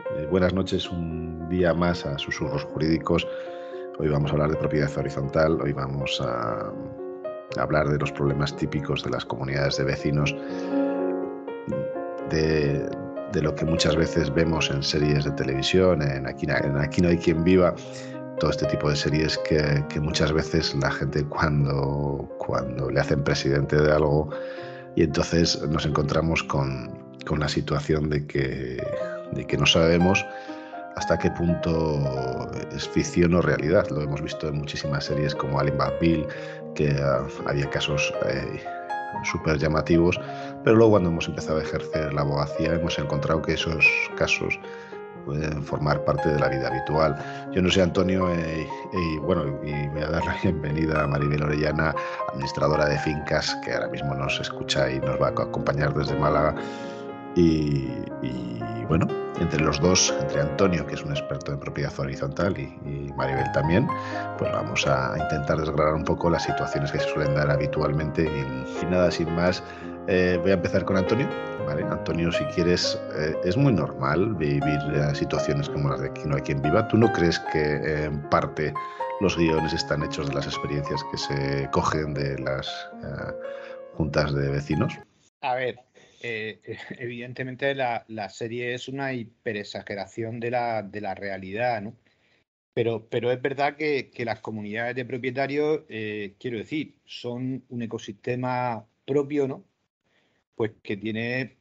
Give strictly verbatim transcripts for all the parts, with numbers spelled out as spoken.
Eh, buenas noches, un día más a Susurros Jurídicos. Hoy vamos a hablar de propiedad horizontal, hoy vamos a, a hablar de los problemas típicos de las comunidades de vecinos, de, de lo que muchas veces vemos en series de televisión, en Aquí, en Aquí no hay quien viva, todo este tipo de series que, que muchas veces la gente cuando, cuando le hacen presidente de algo, y entonces nos encontramos con, con la situación de que, de que no sabemos hasta qué punto es ficción o realidad. Lo hemos visto en muchísimas series como Ally McBeal, que uh, había casos eh, súper llamativos, pero luego cuando hemos empezado a ejercer la abogacía hemos encontrado que esos casos pueden formar parte de la vida habitual. Yo no sé, Antonio, eh, y bueno, y voy a dar la bienvenida a Maribel Orellana, administradora de fincas, que ahora mismo nos escucha y nos va a acompañar desde Málaga. Y, y bueno, entre los dos, entre Antonio, que es un experto en propiedad horizontal, y, y Maribel también, pues vamos a intentar desgranar un poco las situaciones que se suelen dar habitualmente. Y, y nada, sin más, eh, voy a empezar con Antonio. Vale, Antonio, si quieres, eh, es muy normal vivir eh, situaciones como las de Aquí no hay quien viva. ¿Tú no crees que eh, en parte los guiones están hechos de las experiencias que se cogen de las eh, juntas de vecinos? A ver, eh, evidentemente la, la serie es una hiperexageración de la, de la realidad, ¿no? Pero, pero es verdad que, que las comunidades de propietarios, eh, quiero decir, son un ecosistema propio, ¿no? Pues que tiene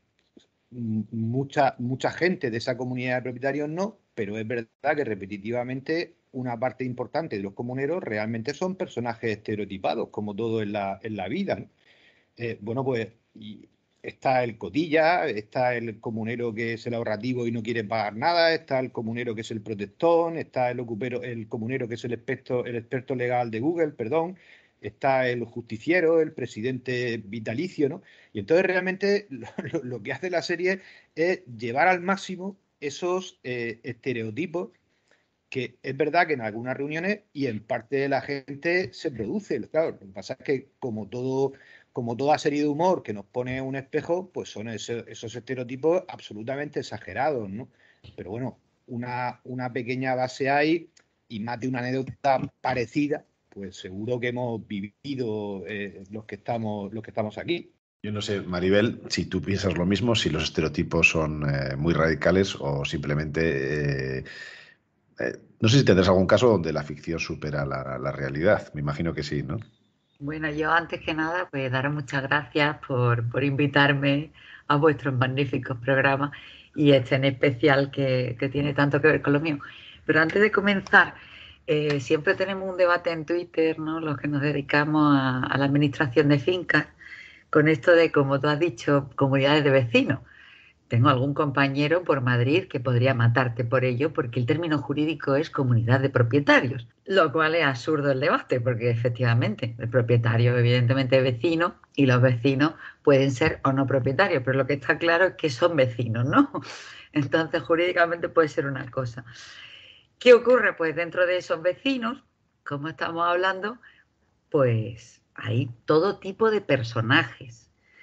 mm, mucha, mucha gente de esa comunidad de propietarios, no, pero es verdad que repetitivamente una parte importante de los comuneros realmente son personajes estereotipados, como todo en la, en la vida, ¿no? Eh, bueno, pues y está el cotilla, está el comunero que es el ahorrativo y no quiere pagar nada, está el comunero que es el protestón, está el ocupero, el comunero que es el experto, el experto legal de Google, perdón, está el justiciero, el presidente vitalicio, ¿no? Y entonces realmente lo, lo que hace la serie es llevar al máximo esos eh, estereotipos que es verdad que en algunas reuniones y en parte de la gente se produce. Claro, lo que pasa es que como todo, como toda serie de humor que nos pone un espejo, pues son ese, esos estereotipos absolutamente exagerados, ¿no? Pero bueno, una, una pequeña base hay y más de una anécdota parecida, pues seguro que hemos vivido eh, los que estamos, los que estamos aquí. Yo no sé, Maribel, si tú piensas lo mismo, si los estereotipos son eh, muy radicales o simplemente... Eh, eh, no sé si tendrás algún caso donde la ficción supera la, la realidad. Me imagino que sí, ¿no? Bueno, yo antes que nada, pues daros muchas gracias por, por invitarme a vuestros magníficos programas y este en especial que, que tiene tanto que ver con lo mío. Pero antes de comenzar, eh, siempre tenemos un debate en Twitter, ¿no? Los que nos dedicamos a, a la administración de fincas, con esto de, como tú has dicho, comunidades de vecinos. Tengo algún compañero por Madrid que podría matarte por ello, porque el término jurídico es comunidad de propietarios, lo cual es absurdo el debate, porque efectivamente el propietario evidentemente es vecino y los vecinos pueden ser o no propietarios, pero lo que está claro es que son vecinos, ¿no? Entonces jurídicamente puede ser una cosa. ¿Qué ocurre? Pues dentro de esos vecinos, como estamos hablando, pues hay todo tipo de personajes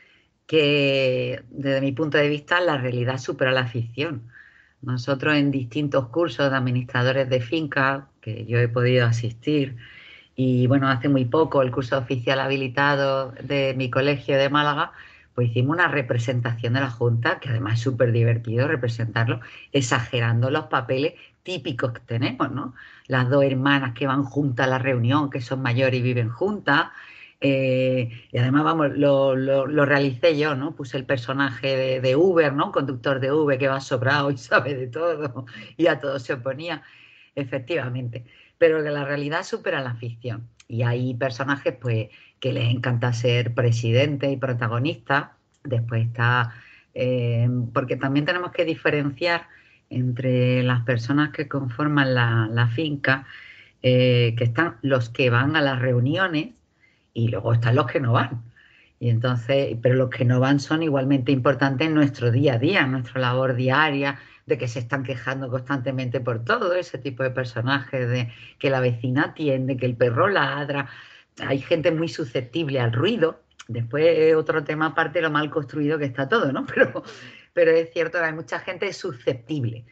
que desde mi punto de vista la realidad supera la ficción. Nosotros en distintos cursos de administradores de fincas que yo he podido asistir y bueno, hace muy poco el curso oficial habilitado de mi colegio de Málaga, pues hicimos una representación de la Junta, que además es súper divertido representarlo, exagerando los papeles típicos que tenemos, ¿no? Las dos hermanas que van juntas a la reunión, que son mayores y viven juntas. Eh, y además, vamos, lo, lo, lo, realicé yo, ¿no? Puse el personaje de, de Uber, ¿no? Conductor de Uber que va sobrado y sabe de todo y a todo se oponía, efectivamente. Pero que la realidad supera la ficción. Y hay personajes, pues, que les encanta ser presidente y protagonista. Después está, eh, porque también tenemos que diferenciar entre las personas que conforman la, la finca, eh, que están los que van a las reuniones y luego están los que no van. Y entonces, pero los que no van son igualmente importantes en nuestro día a día, en nuestra labor diaria, de que se están quejando constantemente por todo ese tipo de personajes, de que la vecina atiende, que el perro ladra. Hay gente muy susceptible al ruido. Después otro tema aparte, lo mal construido que está todo, ¿no? Pero, pero es cierto que hay mucha gente susceptible.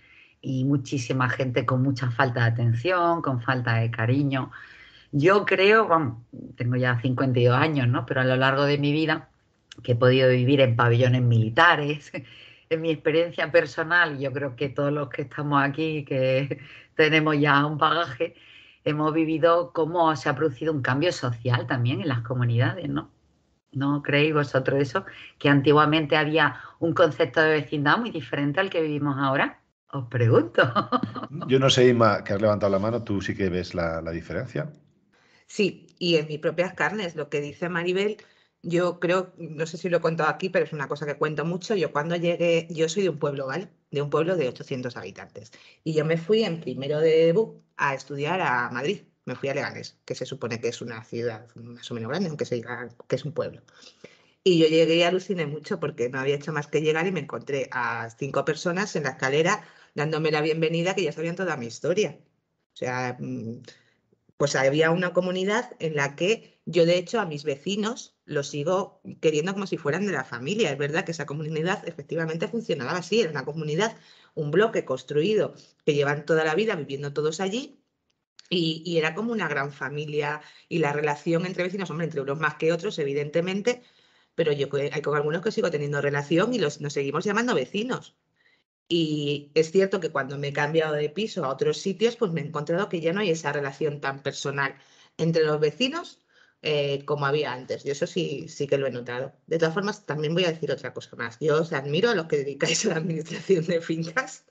y muchísima gente con mucha falta de atención, con falta de cariño. Yo creo, vamos, tengo ya cincuenta y dos años, ¿no? Pero a lo largo de mi vida, que he podido vivir en pabellones militares, en mi experiencia personal, yo creo que todos los que estamos aquí, que tenemos ya un bagaje, hemos vivido cómo se ha producido un cambio social también en las comunidades, ¿no? ¿No creéis vosotros eso? Que antiguamente había un concepto de vecindad muy diferente al que vivimos ahora. Os pregunto. Yo no sé, Inma, que has levantado la mano, ¿tú sí que ves la, la diferencia? Sí, y en mis propias carnes, lo que dice Maribel, yo creo, no sé si lo he contado aquí, pero es una cosa que cuento mucho. Yo cuando llegué, yo soy de un pueblo, ¿vale? De un pueblo de ochocientos habitantes. Y yo me fui en primero de B U a estudiar a Madrid. Me fui a Leganés, que se supone que es una ciudad más o menos grande, aunque se diga que es un pueblo. Y yo llegué y aluciné mucho porque no había hecho más que llegar y me encontré a cinco personas en la escalera dándome la bienvenida, que ya sabían toda mi historia. O sea, pues había una comunidad en la que yo, de hecho, a mis vecinos los sigo queriendo como si fueran de la familia. Es verdad que esa comunidad efectivamente funcionaba así, era una comunidad, un bloque construido que llevan toda la vida viviendo todos allí. Y, y era como una gran familia, y la relación entre vecinos, hombre, entre unos más que otros, evidentemente, pero yo hay con algunos que sigo teniendo relación y los, nos seguimos llamando vecinos. Y es cierto que cuando me he cambiado de piso a otros sitios, pues me he encontrado que ya no hay esa relación tan personal entre los vecinos eh, como había antes. Yo eso sí, sí que lo he notado. De todas formas, también voy a decir otra cosa más. Yo os admiro a los que dedicáis a la administración de fincas.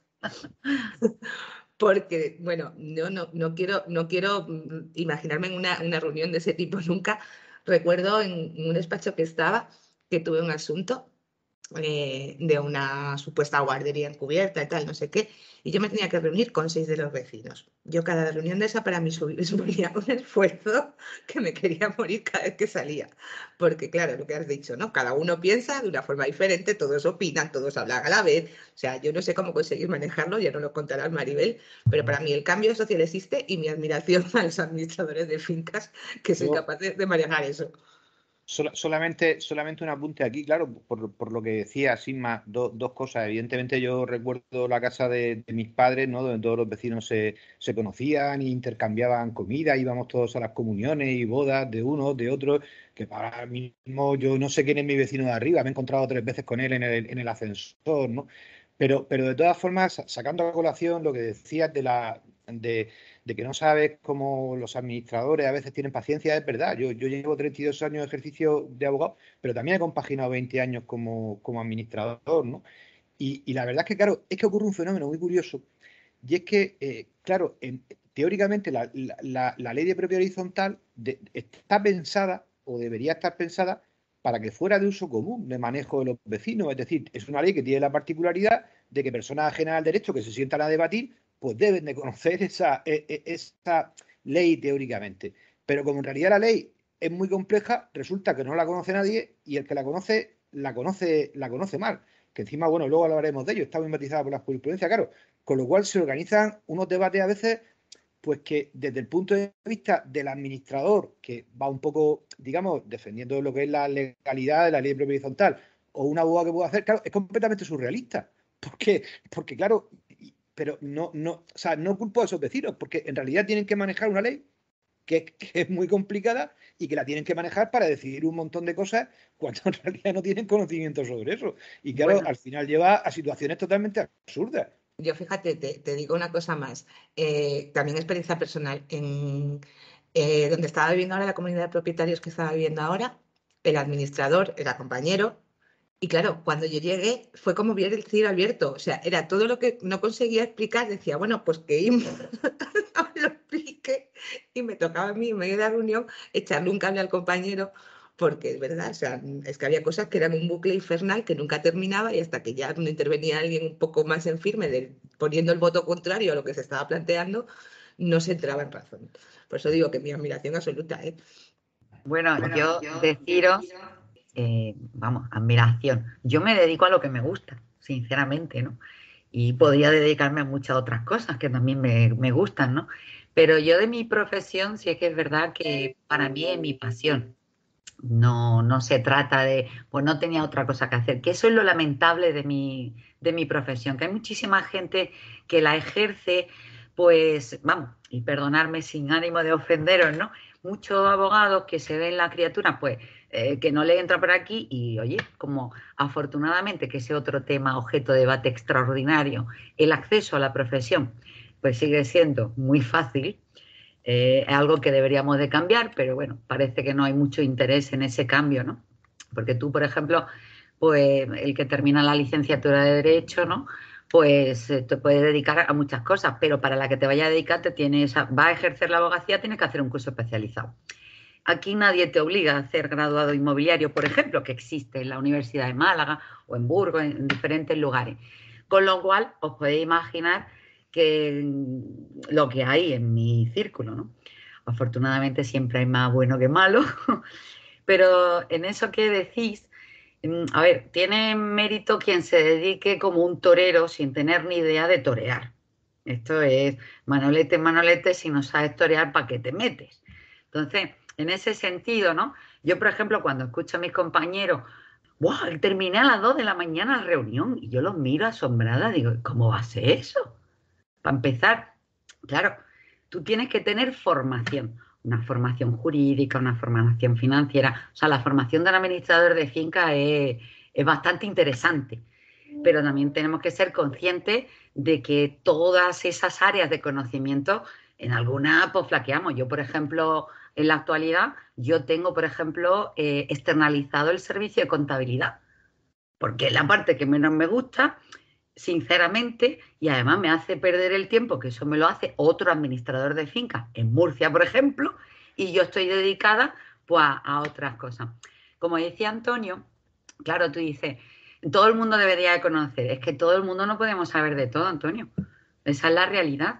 Porque, bueno, yo no, no, quiero, no quiero imaginarme en una, una reunión de ese tipo nunca. Recuerdo en un despacho que estaba, que tuve un asunto eh, de una supuesta guardería encubierta y tal, no sé qué, y yo me tenía que reunir con seis de los vecinos. Yo cada reunión de esa para mí suponía un esfuerzo que me quería morir cada vez que salía. Porque, claro, lo que has dicho, ¿no? Cada uno piensa de una forma diferente, todos opinan, todos hablan a la vez. O sea, yo no sé cómo conseguir manejarlo, ya no lo contará Maribel, pero para mí el cambio social existe y mi admiración a los administradores de fincas que son capaces de manejar eso. Sol, solamente, solamente un apunte aquí, claro, por, por lo que decía Sisma, do, dos cosas. Evidentemente yo recuerdo la casa de, de mis padres, ¿no? Donde todos los vecinos se, se conocían e intercambiaban comida, íbamos todos a las comuniones y bodas de unos, de otros, que para mí mismo yo no sé quién es mi vecino de arriba, me he encontrado tres veces con él en el, en el ascensor, ¿no? Pero, pero de todas formas, sacando a colación lo que decías de la... De, de que no sabes cómo los administradores a veces tienen paciencia, es verdad. Yo, yo llevo treinta y dos años de ejercicio de abogado, pero también he compaginado veinte años como, como administrador, ¿no? Y, y la verdad es que, claro, es que ocurre un fenómeno muy curioso, y es que, eh, claro, en, teóricamente la, la, la ley de propiedad horizontal de, está pensada, o debería estar pensada, para que fuera de uso común de manejo de los vecinos. Es decir, es una ley que tiene la particularidad de que personas ajenas al derecho que se sientan a debatir pues deben de conocer esa, esa ley teóricamente. Pero como en realidad la ley es muy compleja, resulta que no la conoce nadie y el que la conoce, la conoce, la conoce mal. Que encima, bueno, luego hablaremos de ello, está muy matizada por la jurisprudencia, claro. Con lo cual se organizan unos debates a veces, pues que desde el punto de vista del administrador, que va un poco, digamos, defendiendo lo que es la legalidad de la ley de propiedad horizontal, o un abogado que pueda hacer, claro, es completamente surrealista. Porque, porque claro, pero no, no, o sea, no culpo a esos vecinos, porque en realidad tienen que manejar una ley que, que es muy complicada y que la tienen que manejar para decidir un montón de cosas cuando en realidad no tienen conocimiento sobre eso. Y claro, bueno, al final lleva a situaciones totalmente absurdas. Yo fíjate, te, te digo una cosa más, eh, también experiencia personal. En eh, donde estaba viviendo ahora, la comunidad de propietarios que estaba viviendo ahora, el administrador era compañero. Y claro, cuando yo llegué fue como ver el cielo abierto, o sea, era todo lo que no conseguía explicar, decía, bueno, pues que no me lo explique, y me tocaba a mí en medio de la reunión echarle un cable al compañero, porque es verdad, o sea, es que había cosas que eran un bucle infernal que nunca terminaba y hasta que ya no intervenía alguien un poco más en firme, de, poniendo el voto contrario a lo que se estaba planteando, no se entraba en razón. Por eso digo que mi admiración absoluta, ¿eh? Bueno, bueno yo, yo deciros... Eh, vamos, admiración. Yo me dedico a lo que me gusta, sinceramente, ¿no? Y podría dedicarme a muchas otras cosas que también me, me gustan, ¿no? Pero yo de mi profesión sí es que es verdad que para mí es mi pasión. No, no se trata de, pues no tenía otra cosa que hacer, que eso es lo lamentable de mi, de mi profesión, que hay muchísima gente que la ejerce, pues, vamos, y perdonarme sin ánimo de ofenderos, ¿no? Muchos abogados que se ven la criatura, pues, eh, que no le entra por aquí y, oye, como afortunadamente que ese otro tema, objeto de debate extraordinario, el acceso a la profesión, pues sigue siendo muy fácil. Eh, es algo que deberíamos de cambiar, pero bueno, parece que no hay mucho interés en ese cambio, ¿no? Porque tú, por ejemplo, pues el que termina la licenciatura de Derecho, ¿no? Pues eh, te puedes dedicar a muchas cosas, pero para la que te vaya a dedicar, te tienes a, va a ejercer la abogacía, tienes que hacer un curso especializado. Aquí nadie te obliga a hacer graduado inmobiliario, por ejemplo, que existe en la Universidad de Málaga o en Burgos, en, en diferentes lugares. Con lo cual, os podéis imaginar que lo que hay en mi círculo, ¿no? Afortunadamente siempre hay más bueno que malo, pero en eso que decís, a ver, tiene mérito quien se dedique como un torero sin tener ni idea de torear. Esto es manolete, manolete, si no sabes torear, ¿para qué te metes? Entonces, en ese sentido, ¿no? Yo, por ejemplo, cuando escucho a mis compañeros, ¡wow! Terminé a las dos de la mañana la reunión y yo los miro asombrada, digo, ¿cómo va a ser eso? Para empezar, claro, tú tienes que tener formación, una formación jurídica, una formación financiera. O sea, la formación del administrador de finca es, es bastante interesante, pero también tenemos que ser conscientes de que todas esas áreas de conocimiento, en algunas pues flaqueamos. Yo, por ejemplo, en la actualidad, yo tengo, por ejemplo, eh, externalizado el servicio de contabilidad, porque es la parte que menos me gusta, sinceramente, y además me hace perder el tiempo, que eso me lo hace otro administrador de finca en Murcia, por ejemplo, y yo estoy dedicada pues a, a otras cosas. Como decía Antonio, claro, tú dices, todo el mundo debería de conocer, es que todo el mundo no podemos saber de todo, Antonio, esa es la realidad.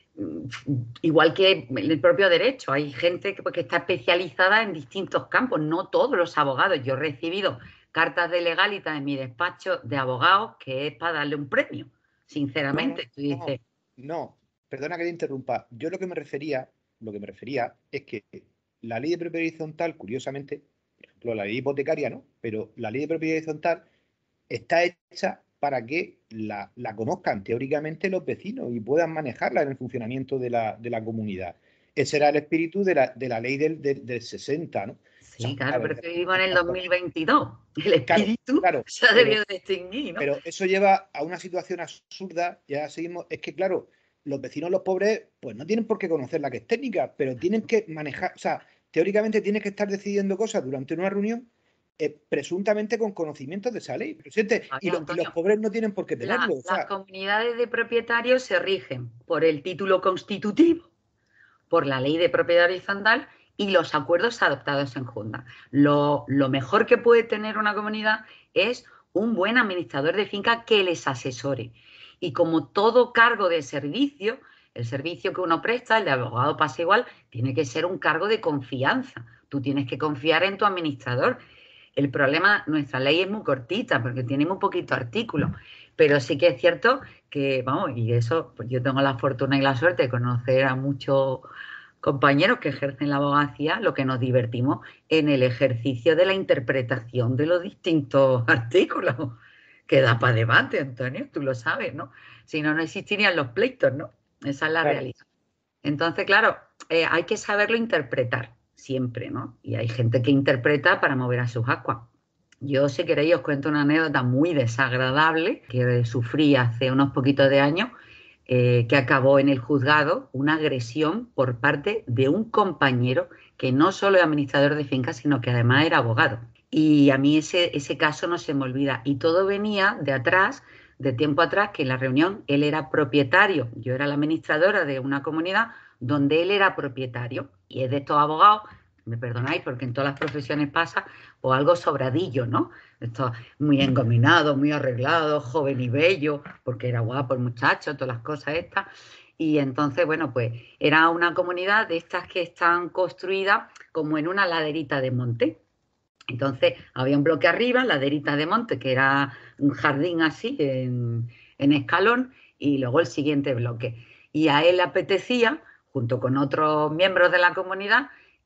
Igual que el propio derecho, hay gente que, que está especializada en distintos campos, no todos los abogados. Yo he recibido cartas de legalitas en mi despacho de abogados que es para darle un premio, sinceramente. No, Tú dices, no, no, perdona que te interrumpa. Yo lo que me refería, lo que me refería es que la ley de propiedad horizontal, curiosamente, por ejemplo, la ley hipotecaria, ¿no? Pero la ley de propiedad horizontal está hecha para que la, la conozcan teóricamente los vecinos y puedan manejarla en el funcionamiento de la, de la comunidad. Ese era el espíritu de la, de la ley del, del, del sesenta, ¿no? sí, O sea, claro, claro, pero que vivimos en el dos mil veintidós. El claro, espíritu claro, se ha pero, debido de extinguir, ¿no? pero eso lleva a una situación absurda, ya seguimos, es que claro, los vecinos, los pobres, pues no tienen por qué conocer la que es técnica, pero tienen que manejar, o sea, teóricamente tienes que estar decidiendo cosas durante una reunión eh, presuntamente con conocimientos de esa ley. Presente, y, Oye, lo, y los Antonio, pobres no tienen por qué la- tenerlo. O las sea, comunidades de propietarios se rigen por el título constitutivo, por la ley de propiedad horizontal y los acuerdos adoptados en Junta. Lo, lo mejor que puede tener una comunidad es un buen administrador de finca que les asesore. Y como todo cargo de servicio, el servicio que uno presta, el de abogado pasa igual, tiene que ser un cargo de confianza. Tú tienes que confiar en tu administrador. El problema, nuestra ley es muy cortita porque tiene muy poquito artículo, pero sí que es cierto que, vamos, y eso, pues yo tengo la fortuna y la suerte de conocer a muchos compañeros que ejercen la abogacía, lo que nos divertimos en el ejercicio de la interpretación de los distintos artículos, que da para debate, Antonio, tú lo sabes, ¿no? Si no, no existirían los pleitos, ¿no? Esa es la claro. realidad. Entonces, claro, eh, hay que saberlo interpretar siempre, ¿no? Y hay gente que interpreta para mover a sus ascuas. Yo, si queréis, os cuento una anécdota muy desagradable que sufrí hace unos poquitos de años, eh, que acabó en el juzgado una agresión por parte de un compañero que no solo es administrador de finca, sino que además era abogado. Y a mí ese, ese caso no se me olvida. Y todo venía de atrás, de tiempo atrás, que en la reunión él era propietario, yo era la administradora de una comunidad donde él era propietario. Y es de estos abogados, me perdonáis porque en todas las profesiones pasa, o algo sobradillo, ¿no? Esto muy engominado, muy arreglado, joven y bello, porque era guapo el muchacho, todas las cosas estas. Y entonces, bueno, pues era una comunidad de estas que están construidas como en una laderita de monte. Entonces había un bloque arriba, laderita de monte, que era un jardín así, en, en escalón, y luego el siguiente bloque. Y a él le apetecía, junto con otros miembros de la comunidad,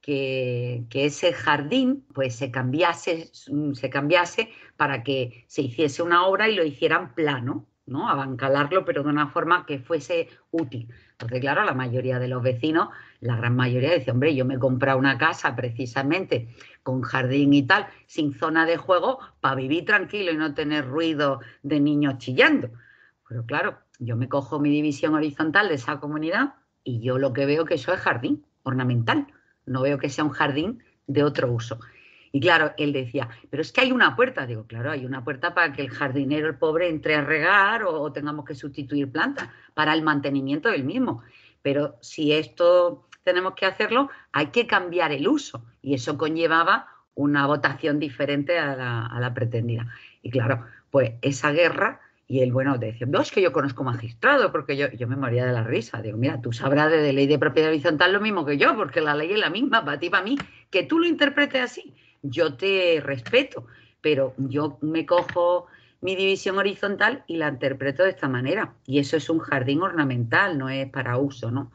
que, que ese jardín pues se cambiase, se cambiase para que se hiciese una obra y lo hicieran plano, ¿no? Abancalarlo, pero de una forma que fuese útil. Entonces, claro, la mayoría de los vecinos, la gran mayoría dice, hombre, yo me he comprado una casa precisamente con jardín y tal, sin zona de juego, para vivir tranquilo y no tener ruido de niños chillando. Pero claro, yo me cojo mi división horizontal de esa comunidad y yo lo que veo que eso es jardín ornamental. No veo que sea un jardín de otro uso. Y claro, él decía, pero es que hay una puerta. Digo, claro, hay una puerta para que el jardinero, el pobre, entre a regar o, o tengamos que sustituir plantas para el mantenimiento del mismo. Pero si esto tenemos que hacerlo, hay que cambiar el uso. Y eso conllevaba una votación diferente a la, a la pretendida. Y claro, pues esa guerra... Y él, bueno, decía, no, es que yo conozco magistrado, porque yo, yo me moría de la risa. Digo, mira, tú sabrás de ley de propiedad horizontal lo mismo que yo, porque la ley es la misma para ti, para mí. Que tú lo interpretes así, yo te respeto, pero yo me cojo mi división horizontal y la interpreto de esta manera. Y eso es un jardín ornamental, no es para uso, ¿no?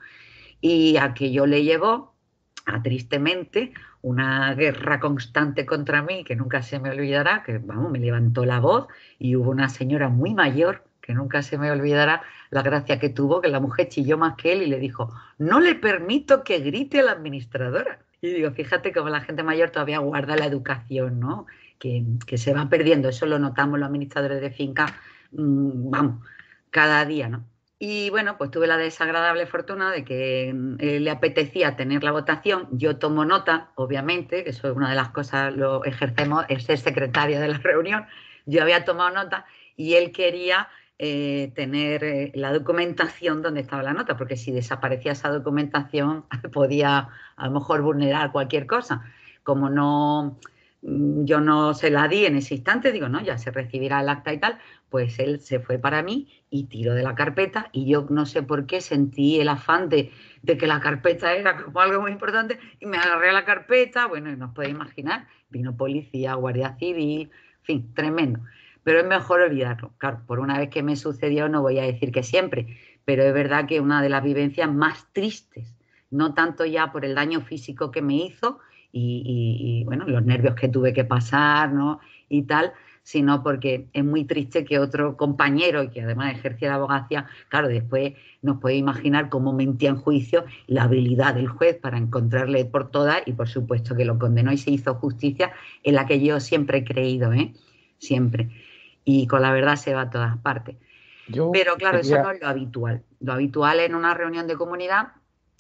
Y aquello le llevó a, tristemente, una guerra constante contra mí que nunca se me olvidará, que vamos, me levantó la voz y hubo una señora muy mayor que nunca se me olvidará la gracia que tuvo, que la mujer chilló más que él y le dijo, no le permito que grite a la administradora. Y digo, fíjate cómo la gente mayor todavía guarda la educación, ¿no? Que, que se va perdiendo, eso lo notamos los administradores de finca, mmm, vamos, cada día, ¿no? Y bueno, pues tuve la desagradable fortuna de que eh, le apetecía tener la votación. Yo tomo nota, obviamente, que eso es una de las cosas, lo ejercemos, es ser secretaria de la reunión. Yo había tomado nota y él quería eh, tener eh, la documentación donde estaba la nota, porque si desaparecía esa documentación podía a lo mejor vulnerar cualquier cosa. Como no... yo no se la di en ese instante, digo, no, ya se recibirá el acta y tal, pues él se fue para mí y tiró de la carpeta y yo no sé por qué sentí el afán de, de que la carpeta era como algo muy importante y me agarré a la carpeta, bueno, y no os podéis imaginar, vino policía, guardia civil, en fin, tremendo. Pero es mejor olvidarlo. Claro, por una vez que me sucedió no voy a decir que siempre, pero es verdad que una de las vivencias más tristes, no tanto ya por el daño físico que me hizo, Y, y, y bueno, los nervios que tuve que pasar, ¿no? Y tal, sino porque es muy triste que otro compañero, y que además ejercía la abogacía, claro, después nos puede imaginar cómo mentía en juicio la habilidad del juez para encontrarle por todas y por supuesto que lo condenó y se hizo justicia en la que yo siempre he creído, ¿eh? Siempre. Y con la verdad se va a todas partes. Yo Pero claro, quería... eso no es lo habitual. Lo habitual en una reunión de comunidad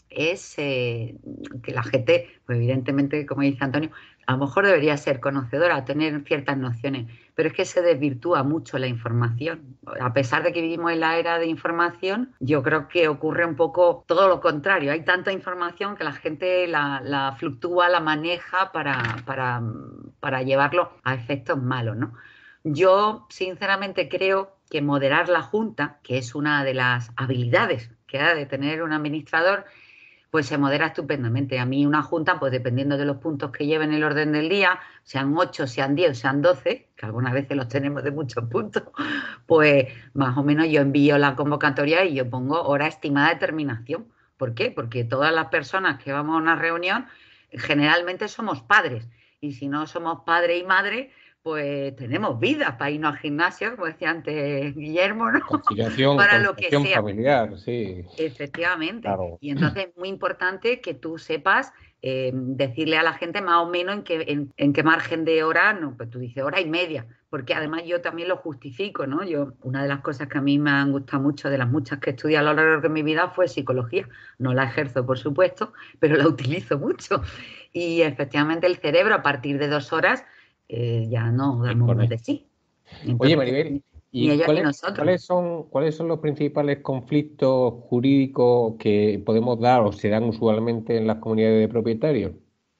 es eh, que la gente, pues evidentemente, como dice Antonio, a lo mejor debería ser conocedora, tener ciertas nociones, pero es que se desvirtúa mucho la información. A pesar de que vivimos en la era de información, yo creo que ocurre un poco todo lo contrario. Hay tanta información que la gente la, la fluctúa, la maneja para, para, para llevarlo a efectos malos, ¿no? Yo, sinceramente, creo que moderar la junta, que es una de las habilidades que ha de tener un administrador, pues se modera estupendamente. A mí una junta, pues dependiendo de los puntos que lleven el orden del día, sean ocho, sean diez, sean doce, que algunas veces los tenemos de muchos puntos, pues más o menos yo envío la convocatoria y yo pongo hora estimada de terminación. ¿Por qué? Porque todas las personas que vamos a una reunión generalmente somos padres y si no somos padre y madre, pues tenemos vida para irnos al gimnasio, como decía antes Guillermo, ¿no? Conciliación, para lo que sea. Familiar, sí. Efectivamente. Claro. Y entonces es muy importante que tú sepas eh, decirle a la gente más o menos en qué, en, en qué margen de hora, no, pues tú dices hora y media, porque además yo también lo justifico, ¿no? Yo, una de las cosas que a mí me han gustado mucho, de las muchas que estudié a lo largo de mi vida, fue psicología. No la ejerzo, por supuesto, pero la utilizo mucho. Y efectivamente el cerebro, a partir de dos horas, Eh, ya no damos más de sí. Entonces, oye, Maribel, ¿y cuáles, ¿cuáles, son, cuáles son los principales conflictos jurídicos que podemos dar o se dan usualmente en las comunidades de propietarios?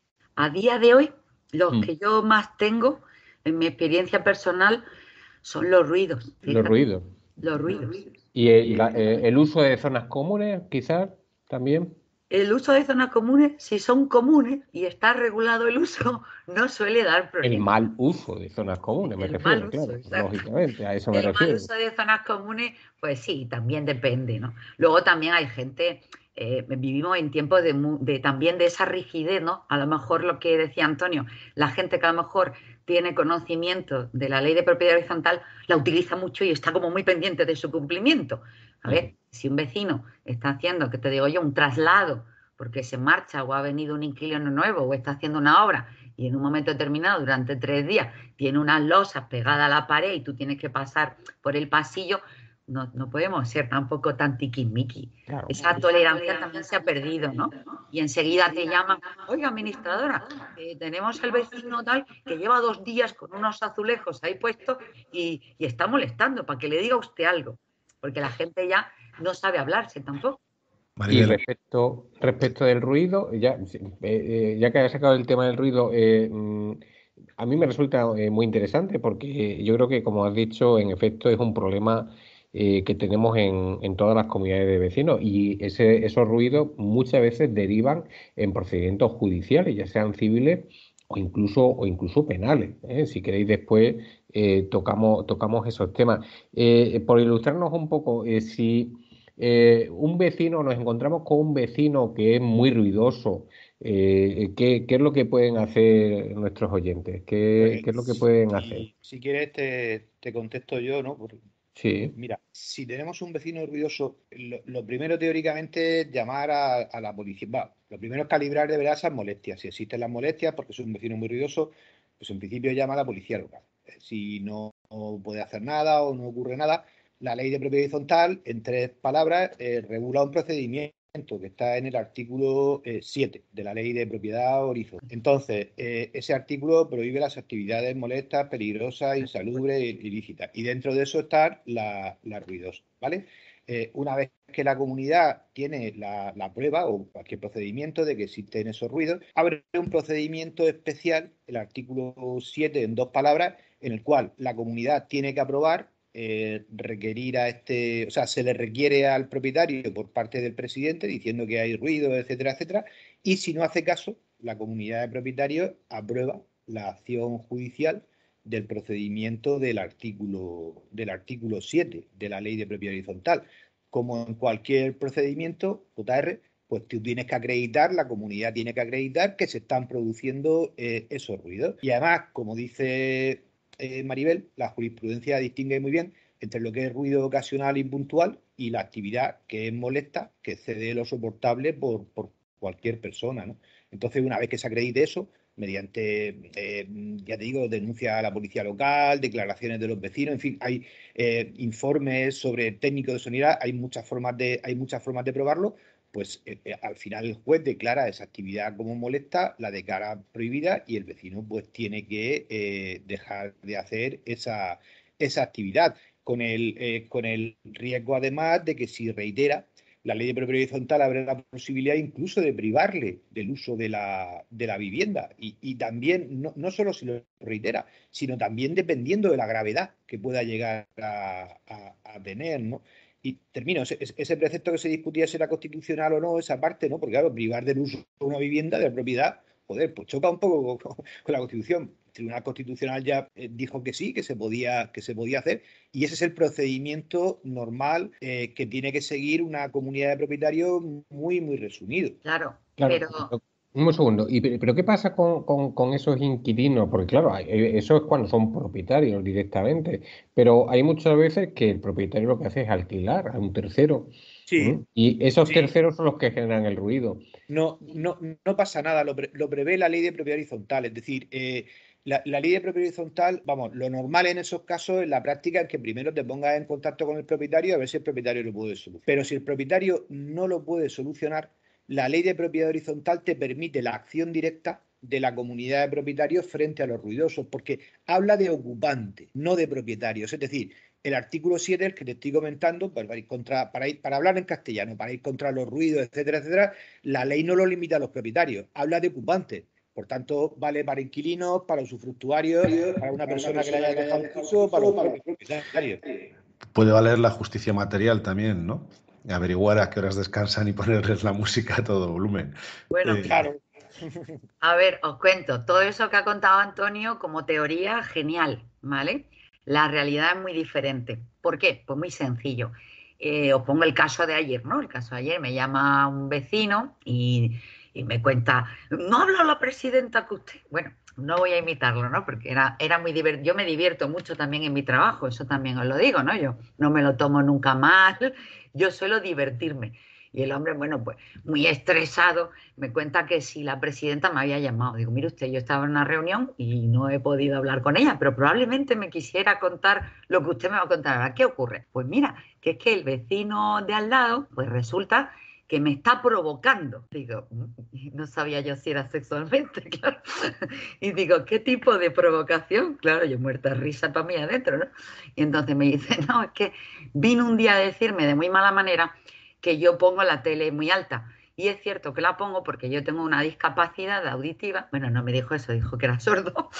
A día de hoy, los mm. que yo más tengo, en mi experiencia personal, son los ruidos. Fíjate. Los ruidos. Los ruidos. ¿Y el, la, el uso de zonas comunes, quizás, también? el uso de zonas comunes, si son comunes y está regulado el uso, no suele dar problemas. El mal uso de zonas comunes, me el refiero, mal claro, uso, lógicamente, a eso me el refiero. El mal uso de zonas comunes, pues sí, también depende, ¿no? Luego también hay gente, eh, vivimos en tiempos de, de también de esa rigidez, ¿no? A lo mejor lo que decía Antonio, la gente que a lo mejor tiene conocimiento de la ley de propiedad horizontal, la utiliza mucho y está como muy pendiente de su cumplimiento. A ver, si un vecino está haciendo, que te digo yo, un traslado porque se marcha o ha venido un inquilino nuevo o está haciendo una obra y en un momento determinado, durante tres días, tiene unas losas pegadas a la pared y tú tienes que pasar por el pasillo, no, no podemos ser tampoco tan tiquismiqui. Claro. Esa tolerancia también se ha perdido, ¿no? Y enseguida te llaman, oiga, administradora, eh, tenemos el vecino tal que lleva dos días con unos azulejos ahí puestos y, y está molestando para que le diga usted algo, porque la gente ya no sabe hablarse tampoco. Y respecto, respecto del ruido, ya, eh, ya que has sacado el tema del ruido, eh, a mí me resulta eh, muy interesante porque yo creo que, como has dicho, en efecto es un problema eh, que tenemos en, en todas las comunidades de vecinos y ese, esos ruidos muchas veces derivan en procedimientos judiciales, ya sean civiles o incluso, o incluso penales. ¿eh? Si queréis después eh, tocamos, tocamos esos temas. Eh, por ilustrarnos un poco, eh, si... Eh, un vecino, nos encontramos con un vecino que es muy ruidoso, eh, ¿qué, ¿qué es lo que pueden hacer nuestros oyentes? ¿Qué, Pues, ¿qué es lo que pueden si, hacer? Si quieres te, te contesto yo, ¿no? Porque, sí. Mira, si tenemos un vecino ruidoso, lo, lo primero teóricamente es llamar a, a la policía. Va, lo primero es calibrar de verdad esas molestias. Si existen las molestias, porque es un vecino muy ruidoso, pues en principio llama a la policía local. Si no, no puede hacer nada o no ocurre nada, la ley de propiedad horizontal, en tres palabras, eh, regula un procedimiento que está en el artículo eh, siete de la ley de propiedad horizontal. Entonces, eh, ese artículo prohíbe las actividades molestas, peligrosas, insalubres, ilícitas. Y dentro de eso están las la ruidosas, ¿vale? Eh, una vez que la comunidad tiene la, la prueba o cualquier procedimiento de que existen esos ruidos, abre un procedimiento especial, el artículo siete, en dos palabras, en el cual la comunidad tiene que aprobar Eh, requerir a este, o sea, se le requiere al propietario por parte del presidente diciendo que hay ruido, etcétera, etcétera, y si no hace caso, la comunidad de propietarios aprueba la acción judicial del procedimiento del artículo, del artículo siete de la ley de propiedad horizontal. Como en cualquier procedimiento, J R, pues tú tienes que acreditar, la comunidad tiene que acreditar que se están produciendo eh, esos ruidos. Y además, como dice Eh, Maribel, la jurisprudencia distingue muy bien entre lo que es ruido ocasional y puntual y la actividad que es molesta, que excede lo soportable por, por cualquier persona, ¿no? Entonces, una vez que se acredite eso, mediante, eh, ya te digo, denuncia a la policía local, declaraciones de los vecinos, en fin, hay eh, informes sobre técnicos de sonido, hay muchas formas de, hay muchas formas de probarlo, pues eh, eh, al final el juez declara esa actividad como molesta, la declara prohibida y el vecino pues tiene que eh, dejar de hacer esa, esa actividad, con el, eh, con el riesgo además de que si reitera, la ley de propiedad horizontal abre la posibilidad incluso de privarle del uso de la, de la vivienda y, y también, no, no solo si lo reitera, sino también dependiendo de la gravedad que pueda llegar a, a, a tener, ¿no? Y termino, ese, ese precepto que se discutía si era constitucional o no, esa parte, ¿no? Porque claro, privar del uso de una vivienda, de la propiedad, joder, pues choca un poco con, con la Constitución. El Tribunal Constitucional ya eh, dijo que sí, que se podía, que se podía hacer, y ese es el procedimiento normal eh, que tiene que seguir una comunidad de propietarios muy, muy resumido. Claro, claro pero... Un segundo, ¿y pero qué pasa con, con, con esos inquilinos? Porque claro, eso es cuando son propietarios directamente, pero hay muchas veces que el propietario lo que hace es alquilar a un tercero. Sí. ¿Mm? Y esos sí. terceros son los que generan el ruido. No, no, no pasa nada, lo, pre, lo prevé la ley de propiedad horizontal, es decir, eh, la, la ley de propiedad horizontal, vamos, lo normal en esos casos en la práctica es que primero te pongas en contacto con el propietario a ver si el propietario lo puede solucionar. Pero si el propietario no lo puede solucionar, la ley de propiedad horizontal te permite la acción directa de la comunidad de propietarios frente a los ruidosos, porque habla de ocupantes, no de propietarios. Es decir, el artículo siete, el que te estoy comentando, para ir, contra, para, ir, para hablar en castellano, para ir contra los ruidos, etcétera, etcétera, la ley no lo limita a los propietarios, habla de ocupantes. Por tanto, vale para inquilinos, para usufructuarios, para una persona que le haya dejado el piso, para los propios propietarios. Puede valer la justicia material también, ¿no? averiguar a qué horas descansan y ponerles la música a todo volumen. Bueno, Eh, Claro. a ver, os cuento, todo eso que ha contado Antonio como teoría, genial, ¿vale? La realidad es muy diferente. ¿Por qué? Pues muy sencillo. Eh, os pongo el caso de ayer, ¿no? El caso de ayer me llama un vecino y, y me cuenta, no habla la presidenta que usted. Bueno, no voy a imitarlo, ¿no? Porque era, era muy divertido. Yo me divierto mucho también en mi trabajo, eso también os lo digo, ¿no? Yo no me lo tomo nunca mal, yo suelo divertirme. Y el hombre, bueno, pues muy estresado, me cuenta que si la presidenta me había llamado. Digo, mire usted, yo estaba en una reunión y no he podido hablar con ella, pero probablemente me quisiera contar lo que usted me va a contar ahora. ¿Qué ocurre? Pues mira, que es que el vecino de al lado, pues resulta que me está provocando. Digo, no sabía yo si era sexualmente, claro. Y digo, ¿qué tipo de provocación? Claro, yo muerta de risa para mí adentro, ¿no? Y entonces me dice, no, es que vino un día a decirme de muy mala manera que yo pongo la tele muy alta. Y es cierto que la pongo porque yo tengo una discapacidad auditiva. Bueno, no me dijo eso, dijo que era sordo.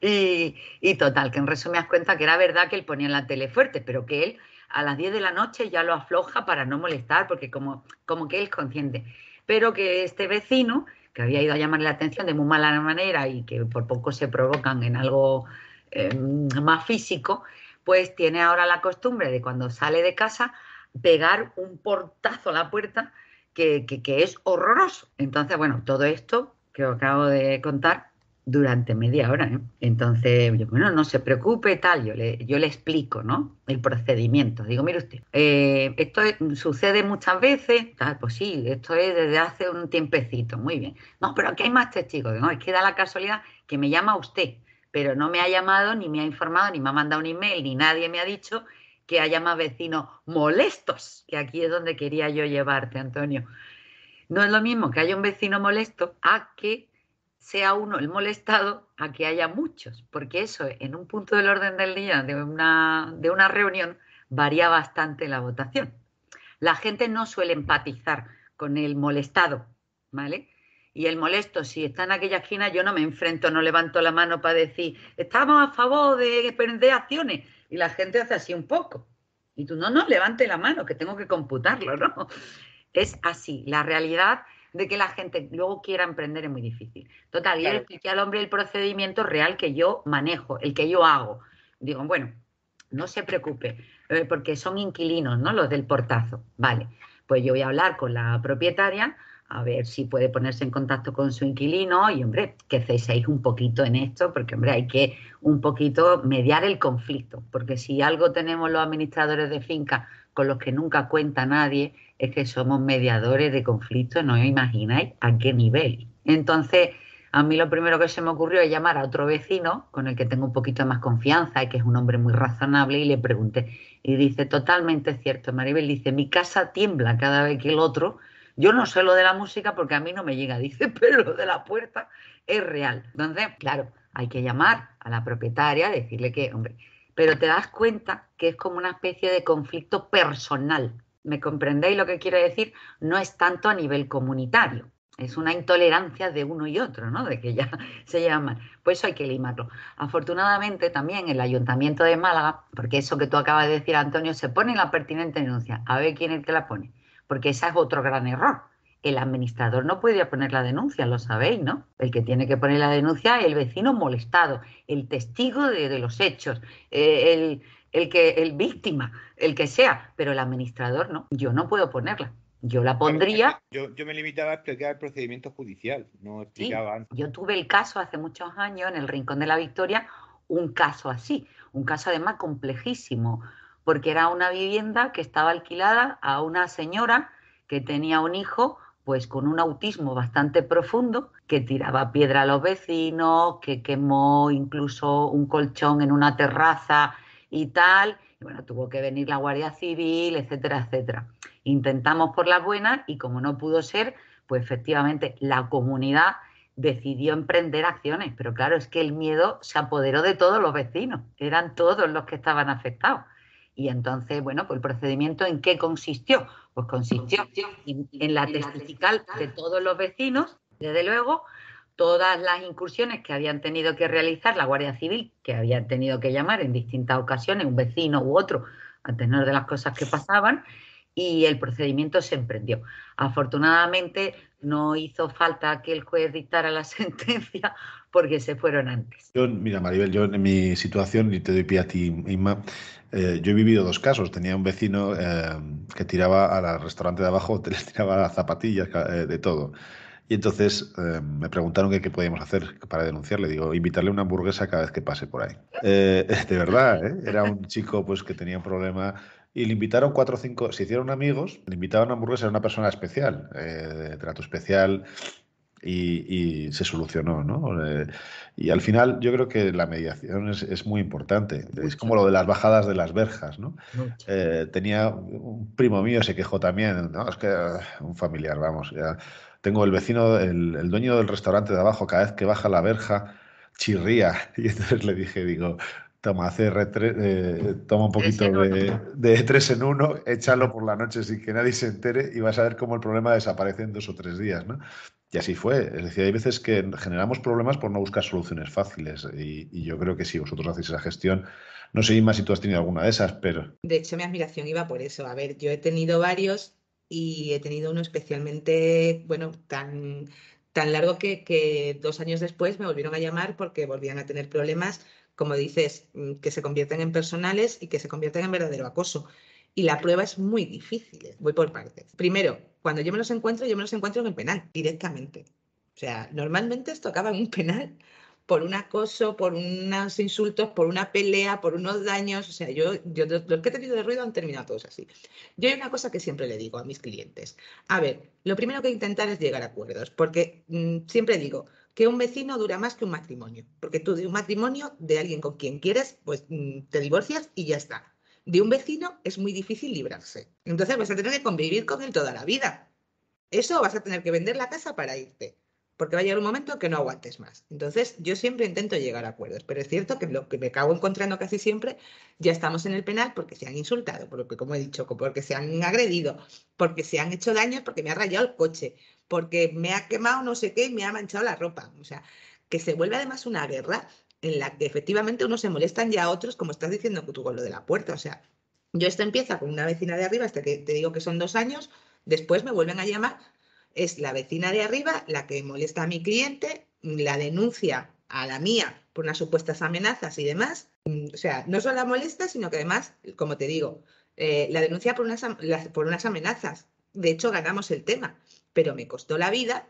Y, y total, que en resumidas cuentas que era verdad que él ponía la tele fuerte, pero que él a las diez de la noche ya lo afloja para no molestar, porque como, como que él es consciente. Pero que este vecino, que había ido a llamarle la atención de muy mala manera y que por poco se provocan en algo eh, más físico, pues tiene ahora la costumbre de cuando sale de casa pegar un portazo a la puerta que, que, que es horroroso. Entonces, bueno, todo esto que os acabo de contar durante media hora, ¿eh? Entonces, yo, bueno, no se preocupe, tal, yo le, yo le explico, ¿no? El procedimiento. Digo, mire usted, eh, esto es, sucede muchas veces, tal, pues sí, esto es desde hace un tiempecito, muy bien. No, pero aquí hay más testigos. No, es que da la casualidad que me llama usted, pero no me ha llamado, ni me ha informado, ni me ha mandado un email, ni nadie me ha dicho que haya más vecinos molestos, que aquí es donde quería yo llevarte, Antonio. No es lo mismo que haya un vecino molesto a que sea uno el molestado, a que haya muchos, porque eso en un punto del orden del día de una, de una reunión varía bastante la votación. La gente no suele empatizar con el molestado, ¿vale? Y el molesto, si está en aquella esquina, yo no me enfrento, no levanto la mano para decir, estamos a favor de emprender acciones. Y la gente hace así un poco. Y tú, no, no, levante la mano, que tengo que computarlo, ¿no? Es así. La realidad de que la gente luego quiera emprender es muy difícil. Total, yo le expliqué al hombre el procedimiento real que yo manejo, el que yo hago. Digo, bueno, no se preocupe, eh, porque son inquilinos, ¿no? Los del portazo. Vale, pues yo voy a hablar con la propietaria a ver si puede ponerse en contacto con su inquilino y, hombre, que ceséis un poquito en esto, porque, hombre, hay que un poquito mediar el conflicto, porque si algo tenemos los administradores de finca con los que nunca cuenta nadie, es que somos mediadores de conflictos, no os imagináis a qué nivel. Entonces, a mí lo primero que se me ocurrió es llamar a otro vecino con el que tengo un poquito más confianza y que es un hombre muy razonable y le pregunté. Y dice, totalmente cierto, Maribel, dice, mi casa tiembla cada vez que el otro... Yo no sé lo de la música porque a mí no me llega, dice, pero lo de la puerta es real. Entonces, claro, hay que llamar a la propietaria, decirle que, hombre, pero te das cuenta que es como una especie de conflicto personal. ¿Me comprendéis lo que quiero decir? No es tanto a nivel comunitario. Es una intolerancia de uno y otro, ¿no? De que ya se llevan mal. Pues eso hay que limarlo. Afortunadamente también el Ayuntamiento de Málaga, porque eso que tú acabas de decir, Antonio, se pone la pertinente denuncia. A ver quién es el que la pone. Porque ese es otro gran error. El administrador no puede poner la denuncia, lo sabéis, ¿no? El que tiene que poner la denuncia es el vecino molestado, el testigo de, de los hechos, eh, el, el, que, el víctima, el que sea, pero el administrador no. Yo no puedo ponerla. Yo la pondría... Yo, yo me limitaba a explicar el procedimiento judicial, no explicaba... Sí, yo tuve el caso hace muchos años en el Rincón de la Victoria, un caso así, un caso además complejísimo, porque era una vivienda que estaba alquilada a una señora que tenía un hijo pues con un autismo bastante profundo, que tiraba piedra a los vecinos, que quemó incluso un colchón en una terraza y tal, y bueno, tuvo que venir la Guardia Civil, etcétera, etcétera. Intentamos por las buenas y como no pudo ser, pues efectivamente la comunidad decidió emprender acciones, pero claro, es que el miedo se apoderó de todos los vecinos, eran todos los que estaban afectados. Y entonces, bueno, pues el procedimiento ¿en qué consistió? Pues consistió en, en la testifical de todos los vecinos, desde luego, todas las incursiones que habían tenido que realizar la Guardia Civil, que habían tenido que llamar en distintas ocasiones, un vecino u otro, a tenor de las cosas que pasaban, y el procedimiento se emprendió. Afortunadamente no hizo falta que el juez dictara la sentencia porque se fueron antes. Yo, mira, Maribel, yo en mi situación, y te doy pie a ti, Inma, eh, yo he vivido dos casos. Tenía un vecino eh, que tiraba al restaurante de abajo, te les tiraba las zapatillas, eh, de todo. Y entonces eh, me preguntaron que qué podíamos hacer para denunciarle. Digo, invitarle una hamburguesa cada vez que pase por ahí. Eh, de verdad, ¿eh? Era un chico pues que tenía un problema y le invitaron cuatro o cinco, se hicieron amigos, le invitaban a una hamburguesa, era una persona especial, eh, de trato especial. Y, y se solucionó, ¿no? Eh, y al final yo creo que la mediación es, es muy importante. Mucho. Es como lo de las bajadas de las verjas, ¿no? Mucho. Eh, tenía un primo mío, se quejó también, ¿no? Es que uh, un familiar, vamos. Ya. Tengo el vecino, el, el dueño del restaurante de abajo, cada vez que baja la verja, chirría. Y entonces le dije, digo, toma, C R tres, eh, toma un poquito de, de tres en uno, échalo por la noche sin que nadie se entere y vas a ver cómo el problema desaparece en dos o tres días, ¿no? Y así fue. Es decir, hay veces que generamos problemas por no buscar soluciones fáciles. Y, y yo creo que si vosotros hacéis esa gestión, no sé, Inma, si tú has tenido alguna de esas, pero... De hecho, mi admiración iba por eso. A ver, yo he tenido varios y he tenido uno especialmente, bueno, tan, tan largo que, que dos años después me volvieron a llamar porque volvían a tener problemas, como dices, que se convierten en personales y que se convierten en verdadero acoso. Y la prueba es muy difícil. Voy por partes. Primero, cuando yo me los encuentro, yo me los encuentro en el penal, directamente. O sea, normalmente esto acaba en un penal por un acoso, por unos insultos, por una pelea, por unos daños. O sea, yo, yo los que he tenido de ruido han terminado todos así. Yo hay una cosa que siempre le digo a mis clientes. A ver, lo primero que intentar es llegar a acuerdos, porque mmm, siempre digo que un vecino dura más que un matrimonio, porque tú de un matrimonio, de alguien con quien quieres, pues mmm, te divorcias y ya está. De un vecino es muy difícil librarse. Entonces vas a tener que convivir con él toda la vida. Eso vas a tener que vender la casa para irte, porque va a llegar un momento que no aguantes más. Entonces, yo siempre intento llegar a acuerdos, pero es cierto que lo que me acabo encontrando casi siempre, ya estamos en el penal porque se han insultado, porque, como he dicho, porque se han agredido, porque se han hecho daños, porque me ha rayado el coche, porque me ha quemado no sé qué y me ha manchado la ropa. O sea, que se vuelve además una guerra en la que efectivamente unos se molestan ya a otros, como estás diciendo tú con lo de la puerta. O sea, yo esto empieza con una vecina de arriba, hasta que te digo que son dos años, después me vuelven a llamar, es la vecina de arriba la que molesta a mi cliente, la denuncia a la mía por unas supuestas amenazas y demás. O sea, no solo la molesta, sino que además, como te digo, eh, la denuncia por unas, por unas amenazas. De hecho, ganamos el tema, pero me costó la vida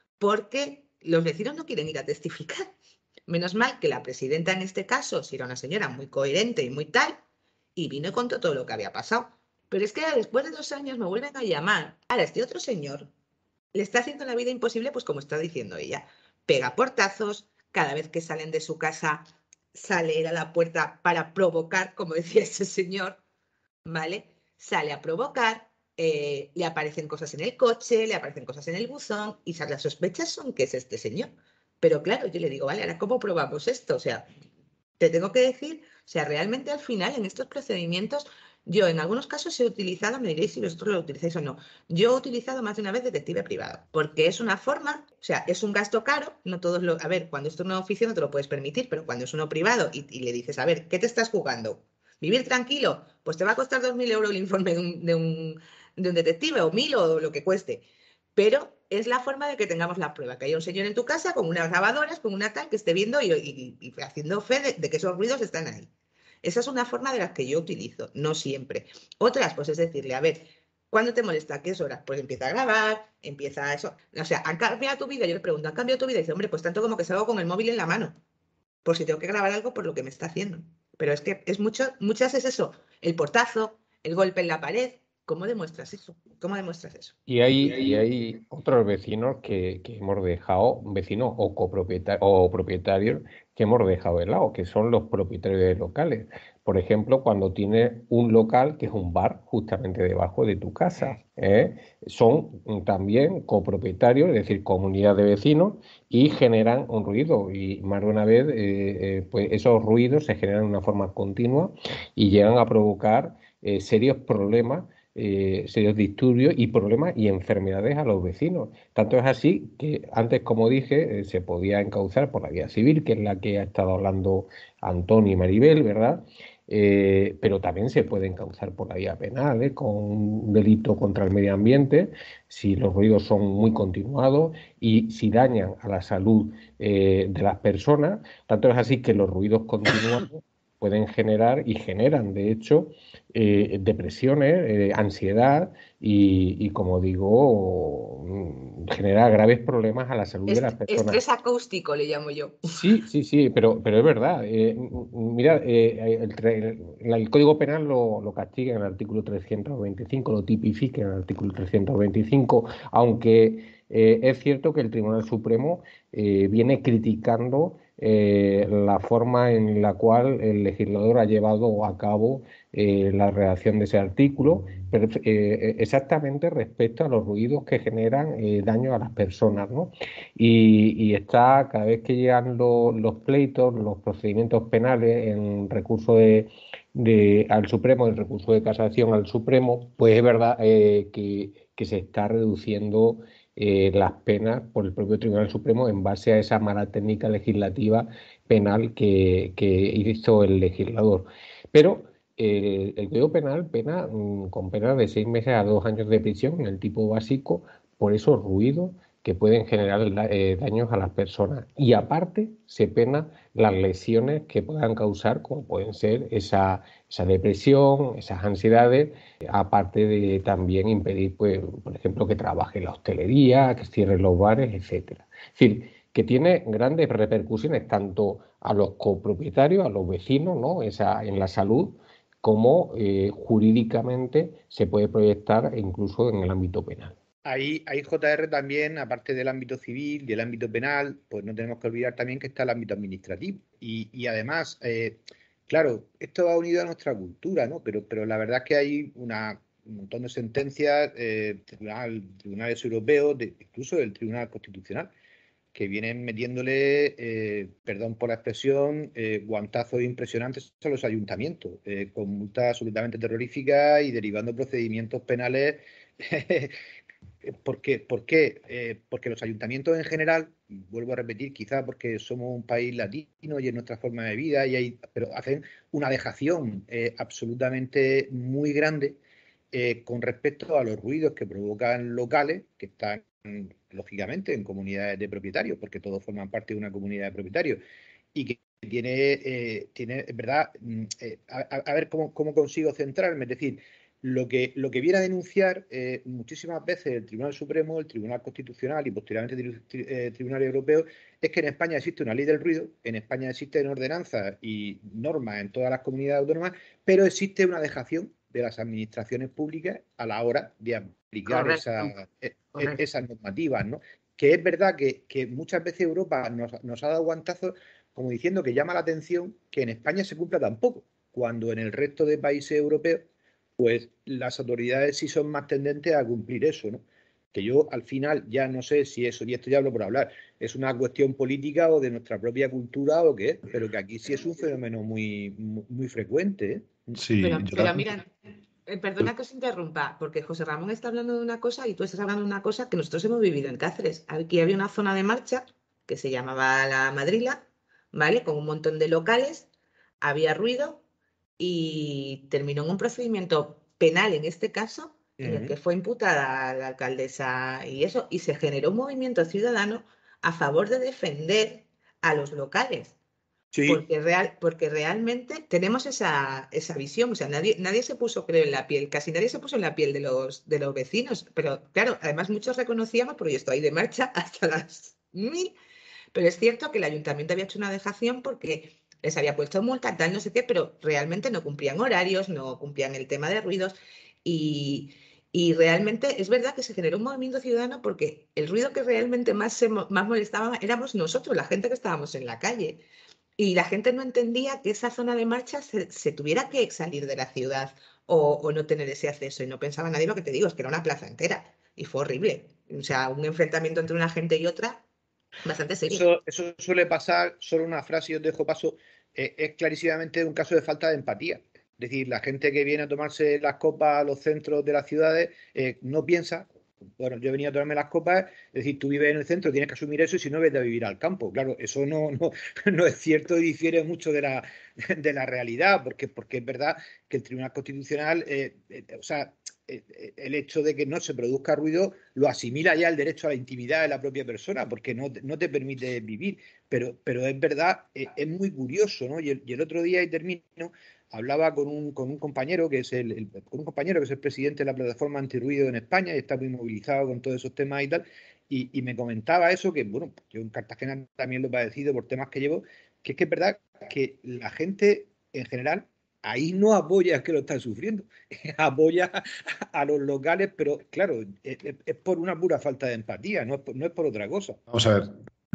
porque los vecinos no quieren ir a testificar. Menos mal que la presidenta en este caso, si era una señora muy coherente y muy tal, y vino y contó todo lo que había pasado. Pero es que después de dos años me vuelven a llamar. Ahora, este otro señor le está haciendo la vida imposible, pues como está diciendo ella. Pega portazos, cada vez que salen de su casa sale a la puerta para provocar, como decía ese señor, ¿vale? Sale a provocar, eh, le aparecen cosas en el coche, le aparecen cosas en el buzón, y las sospechas son que es este señor. Pero claro, yo le digo, vale, ahora ¿cómo probamos esto? O sea, te tengo que decir, o sea, realmente al final en estos procedimientos, yo en algunos casos he utilizado, me diréis si vosotros lo utilizáis o no, yo he utilizado más de una vez detective privado, porque es una forma, o sea, es un gasto caro, no todos lo, a ver, cuando esto es un oficio no te lo puedes permitir, pero cuando es uno privado y, y le dices, a ver, ¿qué te estás jugando? ¿Vivir tranquilo? Pues te va a costar dos mil euros el informe de un, de un, de un detective, o mil o lo que cueste. Pero es la forma de que tengamos la prueba, que haya un señor en tu casa con unas grabadoras, con una tal que esté viendo y, y, y haciendo fe de, de que esos ruidos están ahí. Esa es una forma de las que yo utilizo, no siempre. Otras, pues es decirle, a ver, ¿cuándo te molesta? ¿A qué horas? Pues empieza a grabar, empieza eso. O sea, ¿han cambiado tu vida? Yo le pregunto, ¿han cambiado tu vida? Y dice, hombre, pues tanto como que salgo con el móvil en la mano, por si tengo que grabar algo por lo que me está haciendo. Pero es que es mucho, muchas es eso, el portazo, el golpe en la pared. ¿Cómo demuestras eso? ¿Cómo demuestras eso? Y hay, y hay otros vecinos que, que hemos dejado, vecinos o copropietarios o propietarios que hemos dejado de lado, que son los propietarios de locales. Por ejemplo, cuando tienes un local que es un bar justamente debajo de tu casa, ¿eh? Son también copropietarios, es decir, comunidad de vecinos, y generan un ruido. Y más de una vez, eh, eh, pues esos ruidos se generan de una forma continua y llegan a provocar eh, serios problemas. Eh, serios disturbios y problemas y enfermedades a los vecinos. Tanto es así que antes, como dije, eh, se podía encauzar por la vía civil, que es la que ha estado hablando Antonio y Maribel, ¿verdad? eh, pero también se pueden causar por la vía penal, ¿eh? Con un delito contra el medio ambiente, si los ruidos son muy continuados y si dañan a la salud eh, de las personas. Tanto es así que los ruidos continuados pueden generar y generan, de hecho, eh, depresiones, eh, ansiedad y, y, como digo, mm, genera graves problemas a la salud Est de las personas. Estrés acústico le llamo yo. Sí, sí, sí, pero, pero es verdad. Eh, mira, eh, el, el, el Código Penal lo, lo castiga en el artículo trescientos veinticinco, lo tipifica en el artículo trescientos veinticinco, aunque eh, es cierto que el Tribunal Supremo eh, viene criticando eh, la forma en la cual el legislador ha llevado a cabo eh, la redacción de ese artículo, pero, eh, exactamente respecto a los ruidos que generan eh, daño a las personas, ¿no? Y, y está, cada vez que llegan lo, los pleitos, los procedimientos penales en recurso de, de, al Supremo, el recurso de casación al Supremo, pues es verdad eh, que, que se está reduciendo eh, las penas por el propio Tribunal Supremo en base a esa mala técnica legislativa penal que, que hizo el legislador. Pero el, el Código Penal pena mm, con penas de seis meses a dos años de prisión en el tipo básico por esos ruidos que pueden generar eh, daños a las personas. Y aparte se pena las lesiones que puedan causar, como pueden ser esa, esa depresión, esas ansiedades, aparte de también impedir, pues, por ejemplo, que trabaje la hostelería, que cierren los bares, etcétera. Es decir, que tiene grandes repercusiones tanto a los copropietarios, a los vecinos, ¿no? Esa, en la salud, como eh, jurídicamente se puede proyectar incluso en el ámbito penal. Ahí, ahí J R también, aparte del ámbito civil y el ámbito penal, pues no tenemos que olvidar también que está el ámbito administrativo. Y, y además, eh, claro, esto va unido a nuestra cultura, ¿no? Pero, pero la verdad es que hay una, un montón de sentencias, eh, tribunal, tribunales europeos, de, incluso del Tribunal Constitucional, que vienen metiéndole, eh, perdón por la expresión, eh, guantazos impresionantes a los ayuntamientos, eh, con multas absolutamente terroríficas y derivando procedimientos penales. ¿Por qué? ¿Por qué? Eh, porque los ayuntamientos en general, vuelvo a repetir, quizá porque somos un país latino y es nuestra forma de vida, y hay, pero hacen una dejación eh, absolutamente muy grande eh, con respecto a los ruidos que provocan locales que están, lógicamente, en comunidades de propietarios, porque todos forman parte de una comunidad de propietarios, y que tiene, eh, tiene es verdad, eh, a, a, ver cómo, cómo consigo centrarme, es decir, Lo que, lo que viene a denunciar eh, muchísimas veces el Tribunal Supremo, el Tribunal Constitucional y posteriormente el tri, eh, Tribunal Europeo es que en España existe una ley del ruido, en España existen ordenanzas y normas en todas las comunidades autónomas, pero existe una dejación de las administraciones públicas a la hora de aplicar esa, eh, esas normativas, ¿no? Que es verdad que, que muchas veces Europa nos, nos ha dado guantazos como diciendo que llama la atención que en España se cumpla tan poco, cuando en el resto de países europeos pues las autoridades sí son más tendentes a cumplir eso, ¿no? Que yo al final ya no sé si eso, y esto ya hablo por hablar, es una cuestión política o de nuestra propia cultura o qué, pero que aquí sí es un fenómeno muy, muy, muy frecuente, ¿eh? Sí, pero, yo pero la... mira, eh, perdona que os interrumpa, porque José Ramón está hablando de una cosa y tú estás hablando de una cosa que nosotros hemos vivido en Cáceres. Aquí había una zona de marcha que se llamaba La Madrila, ¿vale? Con un montón de locales, había ruido y terminó en un procedimiento penal en este caso, en el que fue imputada la alcaldesa y eso, y se generó un movimiento ciudadano a favor de defender a los locales. Sí. Porque, real, porque realmente tenemos esa, esa visión, o sea, nadie, nadie se puso, creo, en la piel, casi nadie se puso en la piel de los, de los vecinos, pero claro, además muchos reconocíamos, porque yo estoy de marcha hasta las mil, pero es cierto que el ayuntamiento había hecho una dejación porque les había puesto multa, tal, no sé qué, pero realmente no cumplían horarios, no cumplían el tema de ruidos y, y realmente es verdad que se generó un movimiento ciudadano porque el ruido que realmente más, se, más molestaba éramos nosotros, la gente que estábamos en la calle. Y la gente no entendía que esa zona de marcha se, se tuviera que salir de la ciudad o, o no tener ese acceso. Y no pensaba nadie, lo que te digo, es que era una plaza entera. Y fue horrible. O sea, un enfrentamiento entre una gente y otra bastante serio. Eso, eso suele pasar, solo una frase y os dejo paso, eh, es clarísimamente un caso de falta de empatía. Es decir, la gente que viene a tomarse las copas a los centros de las ciudades eh, no piensa, bueno, yo venía a tomarme las copas, es decir, tú vives en el centro, tienes que asumir eso y si no, vete a vivir al campo. Claro, eso no, no, no es cierto y difiere mucho de la, de la realidad, porque, porque es verdad que el Tribunal Constitucional, eh, eh, o sea, eh, el hecho de que no se produzca ruido lo asimila ya el derecho a la intimidad de la propia persona, porque no, no te permite vivir. Pero, pero es verdad, eh, es muy curioso, ¿no? Y el, y el otro día, y termino, hablaba con un, con un compañero que es el, el, con un compañero que es el presidente de la plataforma antirruido en España y está muy movilizado con todos esos temas y tal, y, y me comentaba eso, que bueno, yo en Cartagena también lo he padecido por temas que llevo, que es que es verdad que la gente en general ahí no apoya a que lo están sufriendo, apoya a los locales, pero claro, es, es por una pura falta de empatía, no es por, no es por otra cosa. Vamos a ver,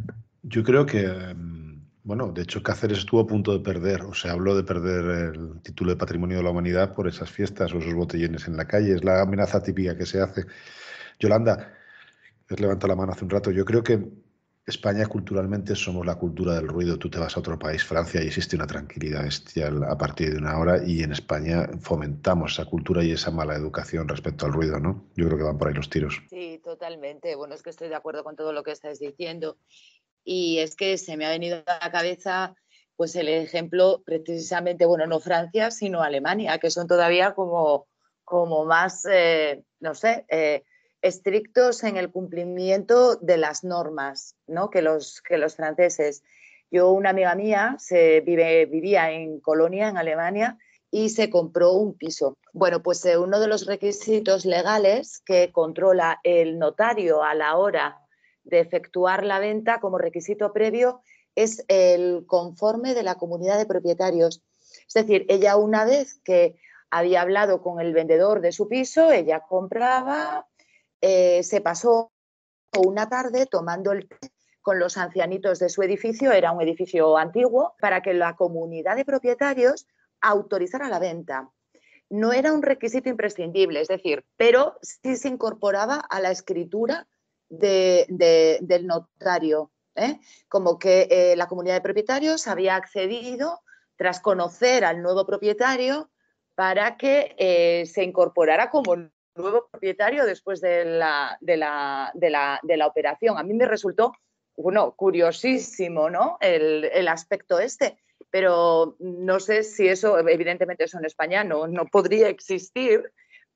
yo creo que, bueno, de hecho Cáceres estuvo a punto de perder, o sea, habló de perder el título de Patrimonio de la Humanidad por esas fiestas o esos botellones en la calle, es la amenaza típica que se hace. Yolanda, has levantado la mano hace un rato, yo creo que España culturalmente somos la cultura del ruido. Tú te vas a otro país, Francia, y existe una tranquilidad bestial a partir de una hora, y en España fomentamos esa cultura y esa mala educación respecto al ruido, ¿no? Yo creo que van por ahí los tiros. Sí, totalmente. Bueno, es que estoy de acuerdo con todo lo que estáis diciendo. Y es que se me ha venido a la cabeza pues el ejemplo precisamente, bueno, no Francia, sino Alemania, que son todavía como, como más, eh, no sé, eh, estrictos en el cumplimiento de las normas, ¿no? que, los, que los franceses. Yo, una amiga mía, se vive, vivía en Colonia, en Alemania, y se compró un piso. Bueno, pues eh, uno de los requisitos legales que controla el notario a la hora de efectuar la venta como requisito previo es el conforme de la comunidad de propietarios. Es decir, ella, una vez que había hablado con el vendedor de su piso, ella compraba, eh, se pasó una tarde tomando el té con los ancianitos de su edificio, era un edificio antiguo, para que la comunidad de propietarios autorizara la venta. No era un requisito imprescindible, es decir, pero sí se incorporaba a la escritura de, de, del notario, ¿eh? Como que eh, la comunidad de propietarios había accedido tras conocer al nuevo propietario para que eh, se incorporara como nuevo propietario después de la, de, la, de, la, de la operación. A mí me resultó, bueno, curiosísimo, ¿no? El, el aspecto este, pero no sé si eso, evidentemente eso en España no, no podría existir,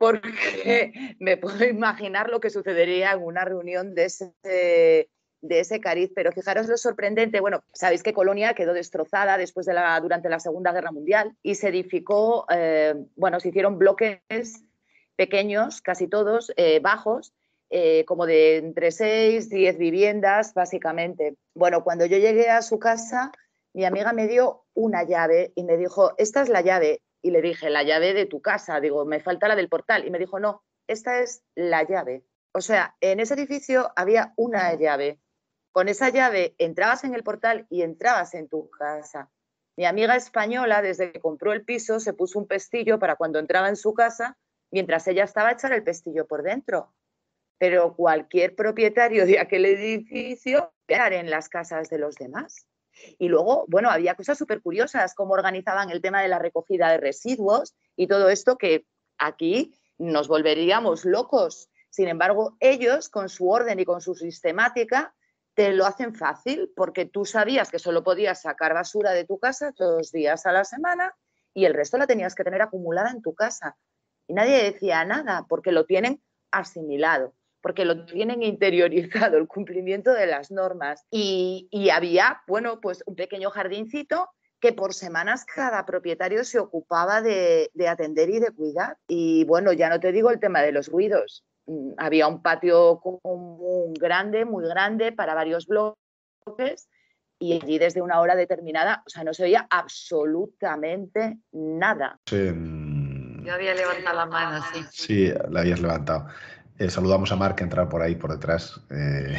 porque me puedo imaginar lo que sucedería en una reunión de ese, de ese cariz. Pero fijaros lo sorprendente, bueno, sabéis que Colonia quedó destrozada después de la, durante la Segunda Guerra Mundial y se edificó, eh, bueno, se hicieron bloques pequeños, casi todos, eh, bajos, eh, como de entre seis, diez viviendas, básicamente. Bueno, cuando yo llegué a su casa, mi amiga me dio una llave y me dijo, esta es la llave. Y le dije, la llave de tu casa. Digo, me falta la del portal. Y me dijo, no, esta es la llave. O sea, en ese edificio había una llave. Con esa llave entrabas en el portal y entrabas en tu casa. Mi amiga española, desde que compró el piso, se puso un pestillo para cuando entraba en su casa, mientras ella estaba a echar el pestillo por dentro. Pero cualquier propietario de aquel edificio era en las casas de los demás. Y luego, bueno, había cosas súper curiosas, cómo organizaban el tema de la recogida de residuos y todo esto, que aquí nos volveríamos locos. Sin embargo, ellos, con su orden y con su sistemática, te lo hacen fácil, porque tú sabías que solo podías sacar basura de tu casa dos días a la semana y el resto la tenías que tener acumulada en tu casa. Y nadie decía nada, porque lo tienen asimilado, porque lo tienen interiorizado, el cumplimiento de las normas. Y, y había, bueno, pues un pequeño jardincito que por semanas cada propietario se ocupaba de, de atender y de cuidar. Y bueno, ya no te digo el tema de los ruidos. Había un patio común grande, muy grande, para varios bloques, y allí desde una hora determinada, o sea, no se oía absolutamente nada. Sí. Yo había levantado la mano, sí. Sí, la habías levantado. Eh, saludamos a Marc, que entra por ahí, por detrás. Eh,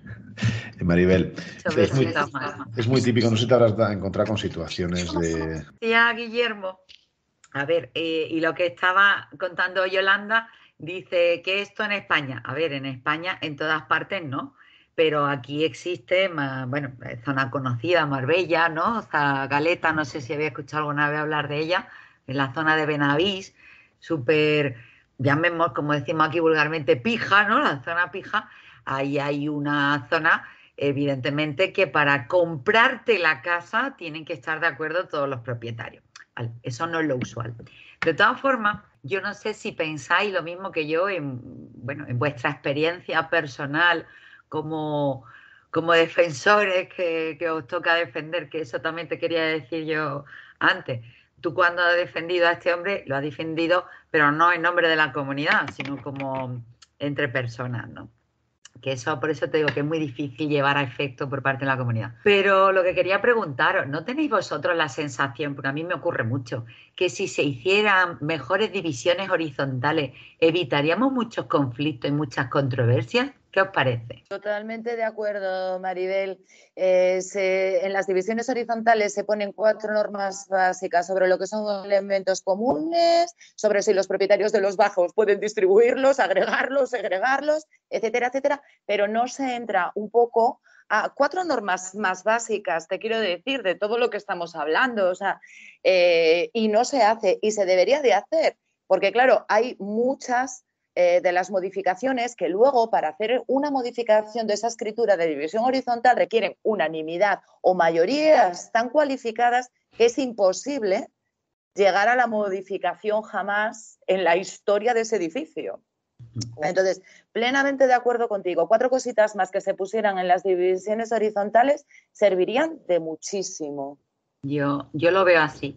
Maribel, es muy, es muy típico, no sé si te habrás encontrado con situaciones de... Sí, a Guillermo. A ver, eh, y lo que estaba contando Yolanda, dice que esto en España, a ver, en España en todas partes no, pero aquí existe, más, bueno, zona conocida, Marbella, ¿no? Zagaleta, no sé si había escuchado alguna vez hablar de ella, en la zona de Benavís, súper llamemos, como decimos aquí vulgarmente, pija, ¿no? La zona pija, ahí hay una zona, evidentemente, que para comprarte la casa tienen que estar de acuerdo todos los propietarios. Vale, eso no es lo usual. De todas formas, yo no sé si pensáis lo mismo que yo en, bueno, en vuestra experiencia personal como, como defensores que, que os toca defender, que eso también te quería decir yo antes. Tú cuando has defendido a este hombre, lo has defendido, pero no en nombre de la comunidad, sino como entre personas, ¿no? Que eso, por eso te digo que es muy difícil llevar a efecto por parte de la comunidad. Pero lo que quería preguntaros, ¿no tenéis vosotros la sensación, porque a mí me ocurre mucho, que si se hicieran mejores divisiones horizontales, evitaríamos muchos conflictos y muchas controversias? ¿Qué os parece? Totalmente de acuerdo, Maribel. Eh, se, en las divisiones horizontales se ponen cuatro normas básicas sobre lo que son elementos comunes, sobre si los propietarios de los bajos pueden distribuirlos, agregarlos, segregarlos, etcétera, etcétera, pero no se entra un poco a cuatro normas más básicas, te quiero decir, de todo lo que estamos hablando, o sea, eh, y no se hace, y se debería de hacer, porque claro, hay muchas Eh, de las modificaciones que luego para hacer una modificación de esa escritura de división horizontal requieren unanimidad o mayorías tan cualificadas que es imposible llegar a la modificación jamás en la historia de ese edificio. Entonces, plenamente de acuerdo contigo, cuatro cositas más que se pusieran en las divisiones horizontales servirían de muchísimo. Yo, yo lo veo así.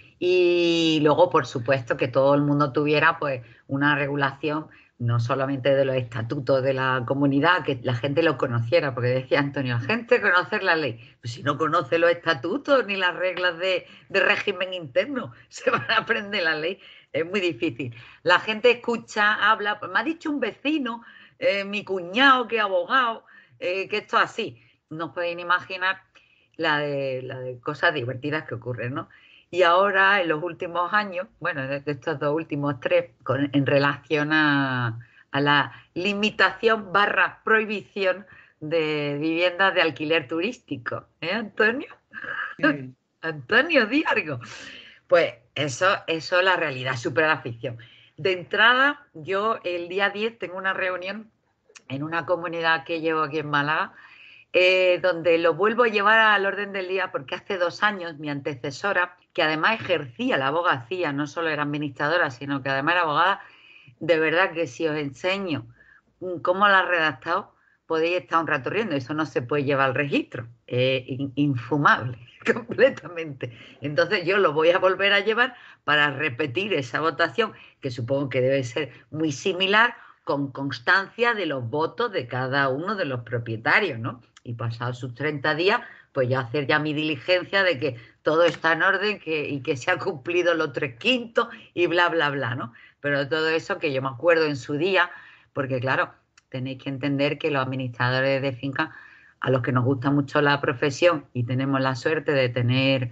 Y luego, por supuesto, que todo el mundo tuviera pues una regulación, no solamente de los estatutos de la comunidad, que la gente lo conociera, porque decía Antonio, la gente conocer la ley. Pues si no conoce los estatutos ni las reglas de, de régimen interno, se van a aprender la ley. Es muy difícil. La gente escucha, habla, pues me ha dicho un vecino, eh, mi cuñado que es abogado, eh, que esto es así. No os podéis imaginar la de, la de cosas divertidas que ocurren, ¿no? Y ahora, en los últimos años, bueno, de estos dos últimos tres, con, en relación a, a la limitación barra prohibición de viviendas de alquiler turístico. ¿Eh, Antonio? Mm. Antonio, di algo. Pues eso, eso es la realidad, supera la ficción. De entrada, yo el día diez tengo una reunión en una comunidad que llevo aquí en Málaga, Eh, donde lo vuelvo a llevar al orden del día porque hace dos años mi antecesora, que además ejercía la abogacía, no solo era administradora, sino que además era abogada, de verdad que si os enseño cómo la ha redactado, podéis estar un rato riendo, eso no se puede llevar al registro, es eh, infumable completamente. Entonces yo lo voy a volver a llevar para repetir esa votación, que supongo que debe ser muy similar, con constancia de los votos de cada uno de los propietarios, ¿no? Y pasados sus treinta días, pues ya hacer ya mi diligencia de que todo está en orden que, y que se ha cumplido los tres quintos y bla, bla, bla, ¿no? Pero todo eso que yo me acuerdo en su día, porque claro, tenéis que entender que los administradores de fincas, a los que nos gusta mucho la profesión y tenemos la suerte de tener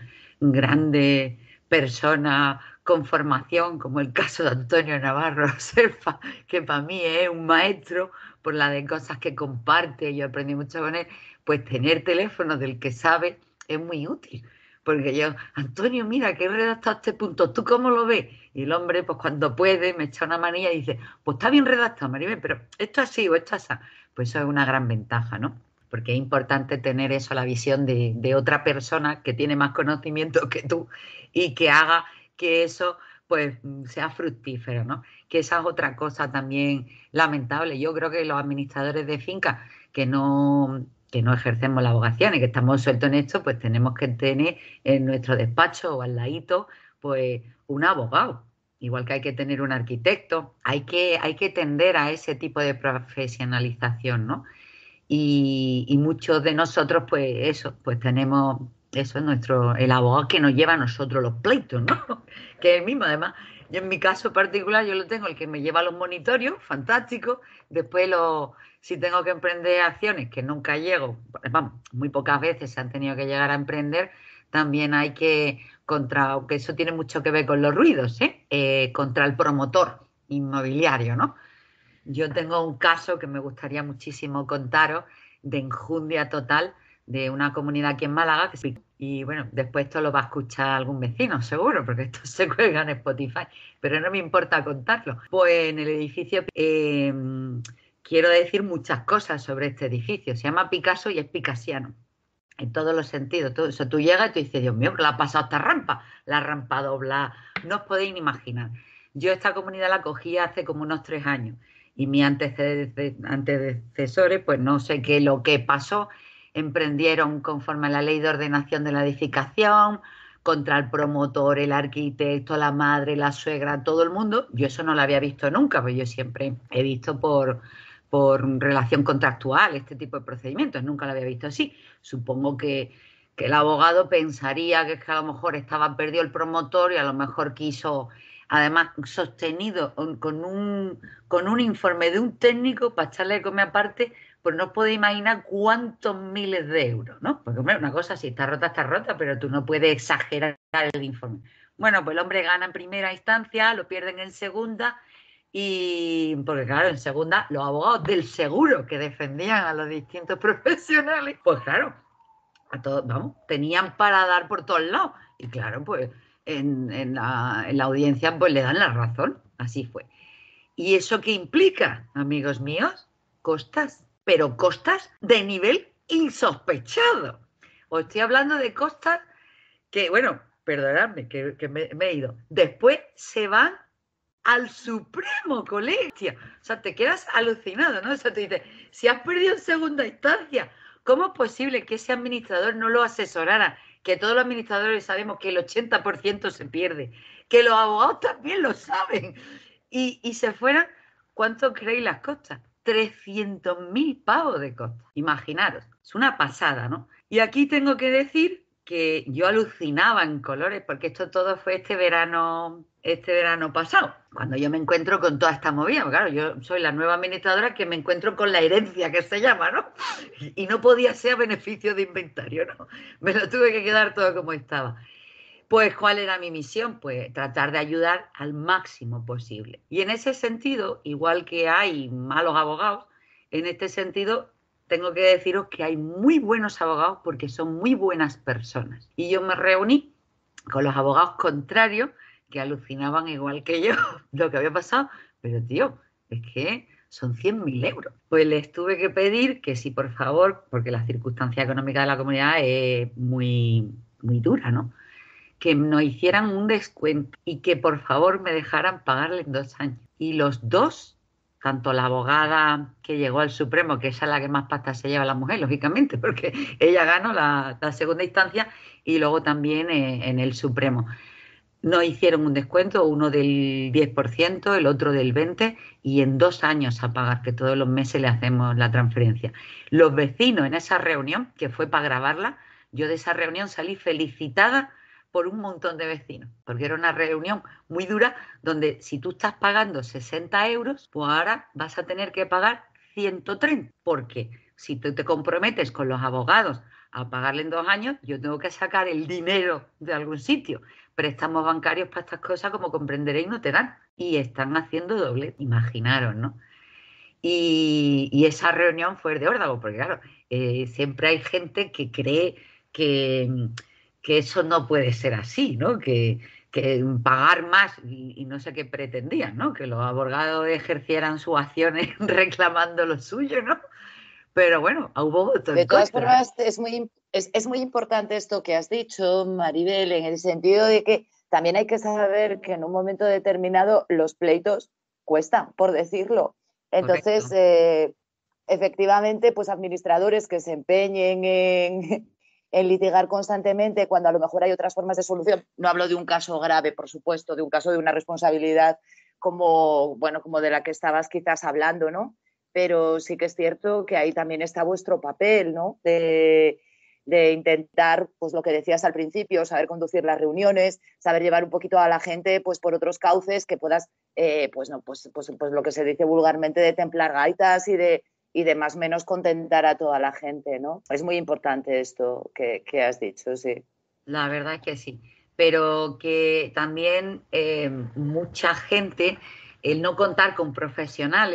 grandes personas con formación, como el caso de Antonio Navarro Serfa, que para mí es un maestro por la de cosas que comparte, yo aprendí mucho con él, pues tener teléfono del que sabe es muy útil. Porque yo, Antonio, mira, que he redactado este punto, ¿tú cómo lo ves? Y el hombre, pues cuando puede, me echa una manilla y dice, pues está bien redactado, Maribel, pero esto así o esto así. Pues eso es una gran ventaja, ¿no? Porque es importante tener eso, la visión de, de otra persona que tiene más conocimiento que tú y que haga que eso pues sea fructífero, ¿no? Que esa es otra cosa también lamentable. Yo creo que los administradores de fincas que no, que no ejercemos la abogacía y que estamos sueltos en esto, pues tenemos que tener en nuestro despacho o al ladito pues un abogado. Igual que hay que tener un arquitecto, hay que, hay que tender a ese tipo de profesionalización, ¿no? Y, y muchos de nosotros, pues eso, pues tenemos eso es nuestro, el abogado que nos lleva a nosotros los pleitos, ¿no? Que es el mismo, además. Yo en mi caso particular, yo lo tengo, el que me lleva los monitorios, fantástico. Después, lo, si tengo que emprender acciones, que nunca llego, vamos, muy pocas veces se han tenido que llegar a emprender, también hay que, contra, aunque eso tiene mucho que ver con los ruidos, ¿eh? Eh, contra el promotor inmobiliario, ¿no? Yo tengo un caso que me gustaría muchísimo contaros de enjundia total de una comunidad aquí en Málaga, que Y bueno, después esto lo va a escuchar algún vecino, seguro, porque esto se cuelga en Spotify, pero no me importa contarlo. Pues en el edificio eh, quiero decir muchas cosas sobre este edificio. Se llama Picasso y es picasiano, en todos los sentidos. Todo eso. Tú llegas y tú dices, Dios mío, ¿qué le ha pasado a esta rampa? La rampa dobla, no os podéis ni imaginar. Yo esta comunidad la cogí hace como unos tres años y mis antecesores, pues no sé qué lo que pasó, emprendieron conforme a la ley de ordenación de la edificación, contra el promotor, el arquitecto, la madre, la suegra, todo el mundo. Yo eso no lo había visto nunca, pues yo siempre he visto por, por relación contractual este tipo de procedimientos, nunca lo había visto así. Supongo que, que el abogado pensaría que, es que a lo mejor estaba perdido el promotor y a lo mejor quiso, además sostenido con un, con un informe de un técnico para echarle de comer aparte, pues no puedes imaginar cuántos miles de euros, ¿no? Porque, hombre, una cosa, si está rota, está rota, pero tú no puedes exagerar el informe. Bueno, pues el hombre gana en primera instancia, lo pierden en segunda, y porque claro, en segunda, los abogados del seguro que defendían a los distintos profesionales, pues claro, a todos, vamos, tenían para dar por todos lados. Y claro, pues en, en, la, en la audiencia pues le dan la razón, así fue. ¿Y eso qué implica, amigos míos? Costas, pero costas de nivel insospechado. Os estoy hablando de costas que, bueno, perdonadme que, que me, me he ido. Después se van al Supremo, colegio. O sea, te quedas alucinado, ¿no? O sea, te dices, si has perdido en segunda instancia, ¿cómo es posible que ese administrador no lo asesorara? Que todos los administradores sabemos que el ochenta por ciento se pierde, que los abogados también lo saben. Y, y se fueran, ¿cuánto creéis las costas? trescientos mil pavos de costas. Imaginaros, es una pasada, ¿no? Y aquí tengo que decir que yo alucinaba en colores, porque esto todo fue este verano, este verano pasado, cuando yo me encuentro con toda esta movida. Claro, yo soy la nueva administradora que me encuentro con la herencia, que se llama, ¿no? Y no podía ser a beneficio de inventario, ¿no? Me lo tuve que quedar todo como estaba. Pues, ¿cuál era mi misión? Pues tratar de ayudar al máximo posible. Y en ese sentido, igual que hay malos abogados, en este sentido tengo que deciros que hay muy buenos abogados porque son muy buenas personas. Y yo me reuní con los abogados contrarios que alucinaban igual que yo lo que había pasado. Pero, tío, es que son cien mil euros. Pues les tuve que pedir que si, por favor, porque la circunstancia económica de la comunidad es muy, muy dura, ¿no?, que nos hicieran un descuento y que por favor me dejaran pagarle en dos años. Y los dos, tanto la abogada que llegó al Supremo, que esa es la que más pasta se lleva la mujer, lógicamente, porque ella ganó la, la segunda instancia, y luego también eh, en el Supremo. Nos hicieron un descuento, uno del diez por ciento, el otro del veinte por ciento, y en dos años a pagar, que todos los meses le hacemos la transferencia. Los vecinos en esa reunión, que fue para grabarla, yo de esa reunión salí felicitada por un montón de vecinos, porque era una reunión muy dura donde si tú estás pagando sesenta euros, pues ahora vas a tener que pagar ciento treinta, porque si tú te comprometes con los abogados a pagarle en dos años, yo tengo que sacar el dinero de algún sitio. Préstamos bancarios para estas cosas, como comprenderéis, no te dan, y están haciendo doble, imaginaros, ¿no? Y, y esa reunión fue de órdago, porque claro, eh, siempre hay gente que cree que... que eso no puede ser así, ¿no? Que, que pagar más y, y no sé qué pretendían, ¿no? Que los abogados ejercieran sus acciones reclamando lo suyo, ¿no? Pero bueno, hubo votos De en todas contra. formas, es muy, es, es muy importante esto que has dicho, Maribel, en el sentido de que también hay que saber que en un momento determinado los pleitos cuestan, por decirlo. Entonces, eh, efectivamente, pues administradores que se empeñen en, en litigar constantemente cuando a lo mejor hay otras formas de solución. No hablo de un caso grave, por supuesto, de un caso de una responsabilidad como, bueno, como de la que estabas quizás hablando, ¿no? Pero sí que es cierto que ahí también está vuestro papel, ¿no? De, de intentar, pues lo que decías al principio, saber conducir las reuniones, saber llevar un poquito a la gente pues por otros cauces que puedas, eh, pues no, pues, pues, pues lo que se dice vulgarmente de templar gaitas y de, y de más o menos contentar a toda la gente, ¿no? Es muy importante esto que, que has dicho, sí. La verdad es que sí, pero que también eh, mucha gente, el no contar con profesionales,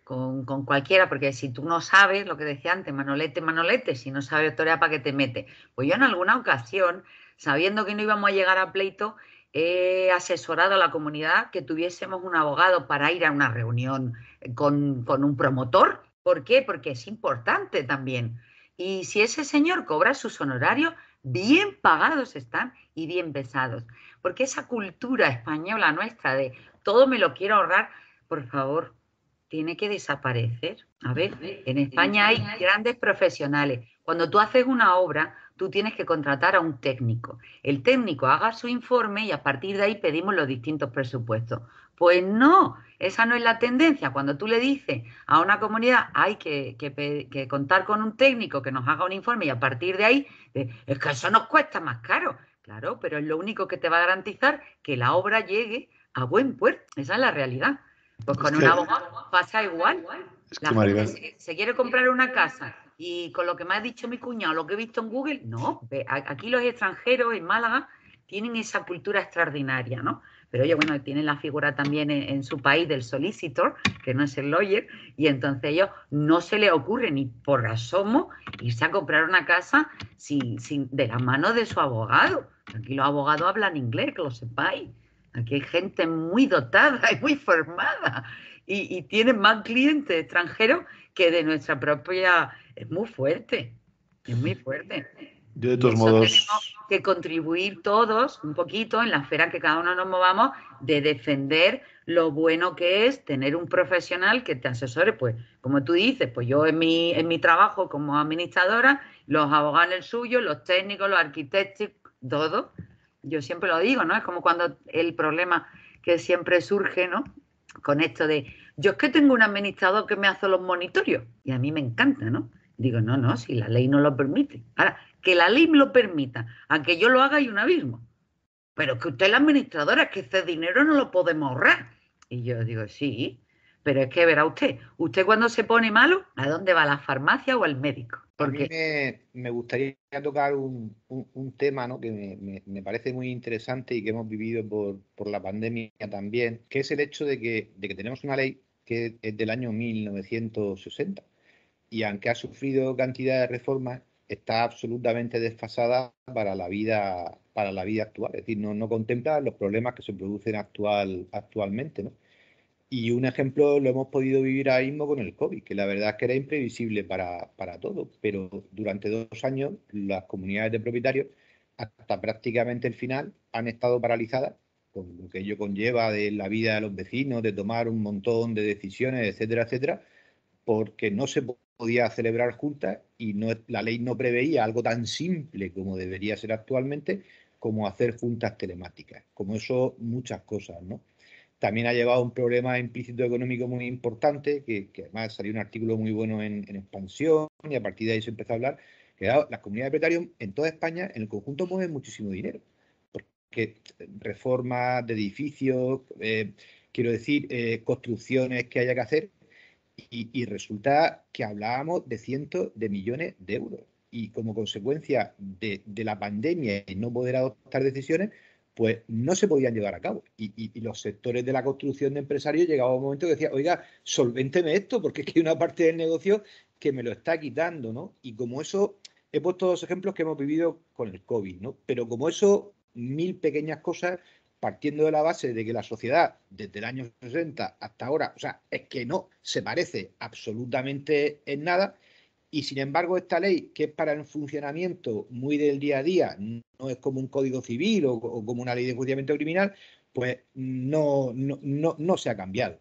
con, con cualquiera, porque si tú no sabes, lo que decía antes, Manolete, Manolete, si no sabes torear, ¿para qué te metes? Pues yo en alguna ocasión, sabiendo que no íbamos a llegar a pleito, he asesorado a la comunidad que tuviésemos un abogado para ir a una reunión con, con un promotor. ¿Por qué? Porque es importante también. Y si ese señor cobra sus honorarios, bien pagados están y bien pesados. Porque esa cultura española nuestra de todo me lo quiero ahorrar, por favor, tiene que desaparecer. A ver, en España hay grandes profesionales. Cuando tú haces una obra, tú tienes que contratar a un técnico. El técnico haga su informe y a partir de ahí pedimos los distintos presupuestos. Pues no, esa no es la tendencia. Cuando tú le dices a una comunidad hay que, que, que contar con un técnico que nos haga un informe y a partir de ahí, es que eso nos cuesta más caro. Claro, pero es lo único que te va a garantizar que la obra llegue a buen puerto. Esa es la realidad. Pues con es que, un abogado pasa igual. Es la que gente Maribel... se, se quiere comprar una casa y con lo que me ha dicho mi cuñado, lo que he visto en Google, no. Aquí los extranjeros en Málaga tienen esa cultura extraordinaria, ¿no? Pero ellos, bueno, tienen la figura también en, en su país del solicitor, que no es el lawyer, y entonces ellos no se les ocurre ni por asomo irse a comprar una casa sin, sin, de la mano de su abogado. Aquí los abogados hablan inglés, que lo sepáis. Aquí hay gente muy dotada y muy formada y, y tienen más clientes extranjeros que de nuestra propia... Es muy fuerte, es muy fuerte. Yo de todos modos... Tenemos que contribuir todos un poquito en la esfera que cada uno nos movamos de defender lo bueno que es tener un profesional que te asesore. Pues como tú dices, pues yo en mi, en mi trabajo como administradora, los abogados en el suyo, los técnicos, los arquitectos, todo... Yo siempre lo digo, ¿no? Es como cuando el problema que siempre surge, ¿no? Con esto de, yo es que tengo un administrador que me hace los monitorios y a mí me encanta, ¿no? Digo, no, no, si la ley no lo permite. Ahora, que la ley lo permita, a que yo lo haga hay un abismo. Pero que usted es la administradora, es que ese dinero no lo podemos ahorrar. Y yo digo, sí, pero es que verá usted, usted cuando se pone malo, ¿a dónde va? ¿A la farmacia o al médico? Porque... A mí me, me gustaría tocar un, un, un tema, ¿no? que me, me, me parece muy interesante y que hemos vivido por, por la pandemia también, que es el hecho de que, de que tenemos una ley que es del año mil novecientos sesenta y aunque ha sufrido cantidad de reformas, está absolutamente desfasada para la vida, para la vida actual. Es decir, no, no contempla los problemas que se producen actual, actualmente, ¿no? Y un ejemplo lo hemos podido vivir ahora mismo con el COVID, que la verdad es que era imprevisible para, para todos, pero durante dos años las comunidades de propietarios, hasta prácticamente el final, han estado paralizadas, con lo que ello conlleva de la vida de los vecinos, de tomar un montón de decisiones, etcétera, etcétera, porque no se podía celebrar juntas y no, la ley no preveía algo tan simple como debería ser actualmente, como hacer juntas telemáticas. Como eso, muchas cosas, ¿no? También ha llevado a un problema implícito económico muy importante, que, que además salió un artículo muy bueno en, en Expansión y a partir de ahí se empezó a hablar, que claro, las comunidades de propietarios en toda España, en el conjunto, mueven muchísimo dinero. Porque reformas de edificios, eh, quiero decir, eh, construcciones que haya que hacer, y, y resulta que hablábamos de cientos de millones de euros. Y como consecuencia de, de la pandemia y no poder adoptar decisiones, pues no se podían llevar a cabo. Y, y, y los sectores de la construcción de empresarios llegaba a un momento que decía, oiga, solvénteme esto, porque es que hay una parte del negocio que me lo está quitando, ¿no? Y como eso, he puesto dos ejemplos que hemos vivido con el COVID, ¿no? Pero como eso, mil pequeñas cosas, partiendo de la base de que la sociedad, desde el año sesenta hasta ahora, o sea, es que no se parece absolutamente en nada. Y sin embargo, esta ley, que es para el funcionamiento muy del día a día, no es como un código civil o, o como una ley de enjuiciamiento criminal, pues no, no, no, no se ha cambiado.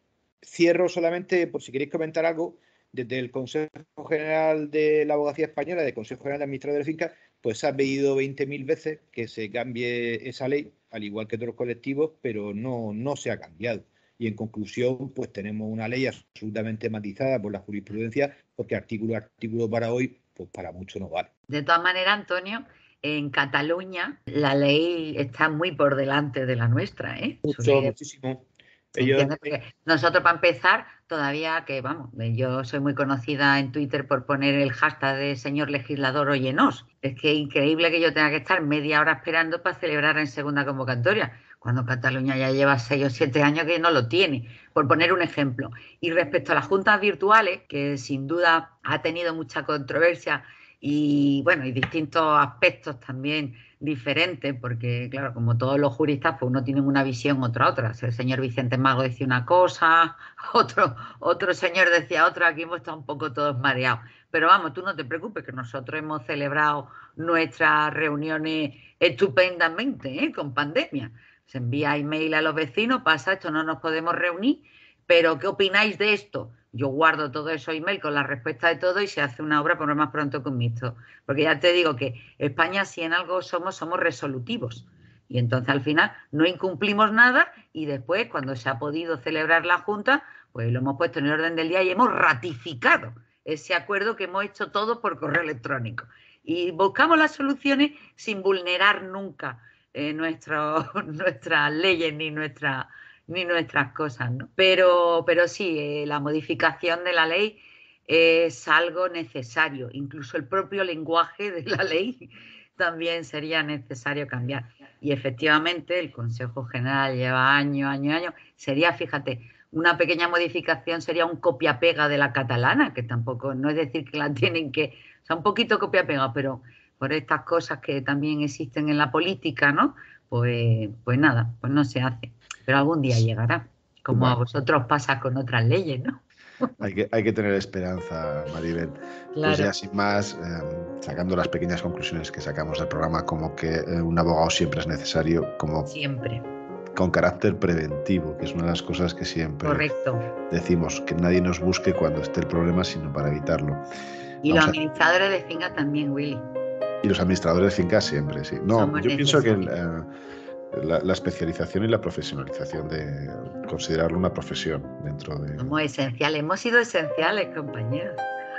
Cierro solamente, por si queréis comentar algo, desde el Consejo General de la Abogacía Española, del Consejo General de Administradores de Fincas, pues se ha pedido veinte mil veces que se cambie esa ley, al igual que otros colectivos, pero no, no se ha cambiado. Y en conclusión, pues tenemos una ley absolutamente matizada por la jurisprudencia, porque artículo a artículo para hoy, pues para mucho no vale. De todas maneras, Antonio, en Cataluña la ley está muy por delante de la nuestra, ¿eh? Mucho, muchísimo. Ellos... Nosotros, para empezar, todavía que, vamos, yo soy muy conocida en Twitter por poner el hashtag de señor legislador óyenos. Es que es increíble que yo tenga que estar media hora esperando para celebrar en segunda convocatoria. cuando Cataluña ya lleva seis o siete años que no lo tiene, por poner un ejemplo. Y respecto a las juntas virtuales, que sin duda ha tenido mucha controversia y, bueno, y distintos aspectos también diferentes, porque, claro, como todos los juristas, pues uno tiene una visión, otra otra. El señor Vicente Mago decía una cosa, otro, otro señor decía otra, aquí hemos estado un poco todos mareados. Pero vamos, tú no te preocupes, que nosotros hemos celebrado nuestras reuniones estupendamente, ¿eh? Con pandemia. Se envía email a los vecinos, pasa esto, no nos podemos reunir, pero ¿qué opináis de esto? Yo guardo todo eso email con la respuesta de todo y se hace una obra por lo más pronto que un mixto. Porque ya te digo que España, si en algo somos, somos resolutivos. Y entonces al final no incumplimos nada y después, cuando se ha podido celebrar la Junta, pues lo hemos puesto en el orden del día y hemos ratificado ese acuerdo que hemos hecho todos por correo electrónico. Y buscamos las soluciones sin vulnerar nunca eh, nuestro, nuestras leyes ni, nuestra, ni nuestras cosas, ¿no? Pero, pero sí, eh, la modificación de la ley es algo necesario. Incluso el propio lenguaje de la ley también sería necesario cambiar. Y efectivamente el Consejo General lleva años, años, años. Sería, fíjate, una pequeña modificación sería un copia-pega de la catalana, que tampoco, no es decir que la tienen que, o sea, un poquito copia-pega, pero por estas cosas que también existen en la política, ¿no? Pues, pues nada, pues no se hace. Pero algún día llegará, como bueno, a vosotros pasa con otras leyes, ¿no? Hay que, hay que tener esperanza, Maribel. Claro. Pues ya sin más, eh, sacando las pequeñas conclusiones que sacamos del programa, como que eh, un abogado siempre es necesario, como siempre, con carácter preventivo, que es una de las cosas que siempre correcto, decimos, que nadie nos busque cuando esté el problema, sino para evitarlo. Y Vamos los administradores a... de finca también, Willy. Y los administradores de finca siempre, sí. No, Somos yo pienso que el, eh, la, la especialización y la profesionalización de considerarlo una profesión dentro de... Somos esenciales, hemos sido esenciales, compañeros.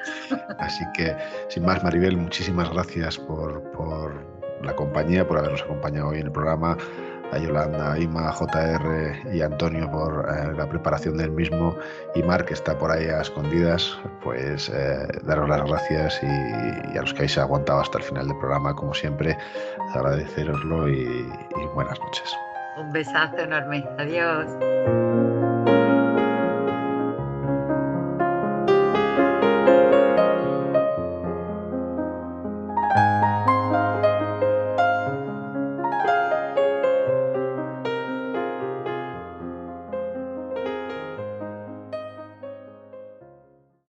Así que, sin más, Maribel, muchísimas gracias por, por la compañía, por habernos acompañado hoy en el programa. A Yolanda, a Ima, a J R y a Antonio por eh, la preparación del mismo, y Marc, que está por ahí a escondidas, pues eh, daros las gracias, y, y a los que habéis aguantado hasta el final del programa, como siempre, agradeceroslo y, y buenas noches. Un besazo enorme. Adiós.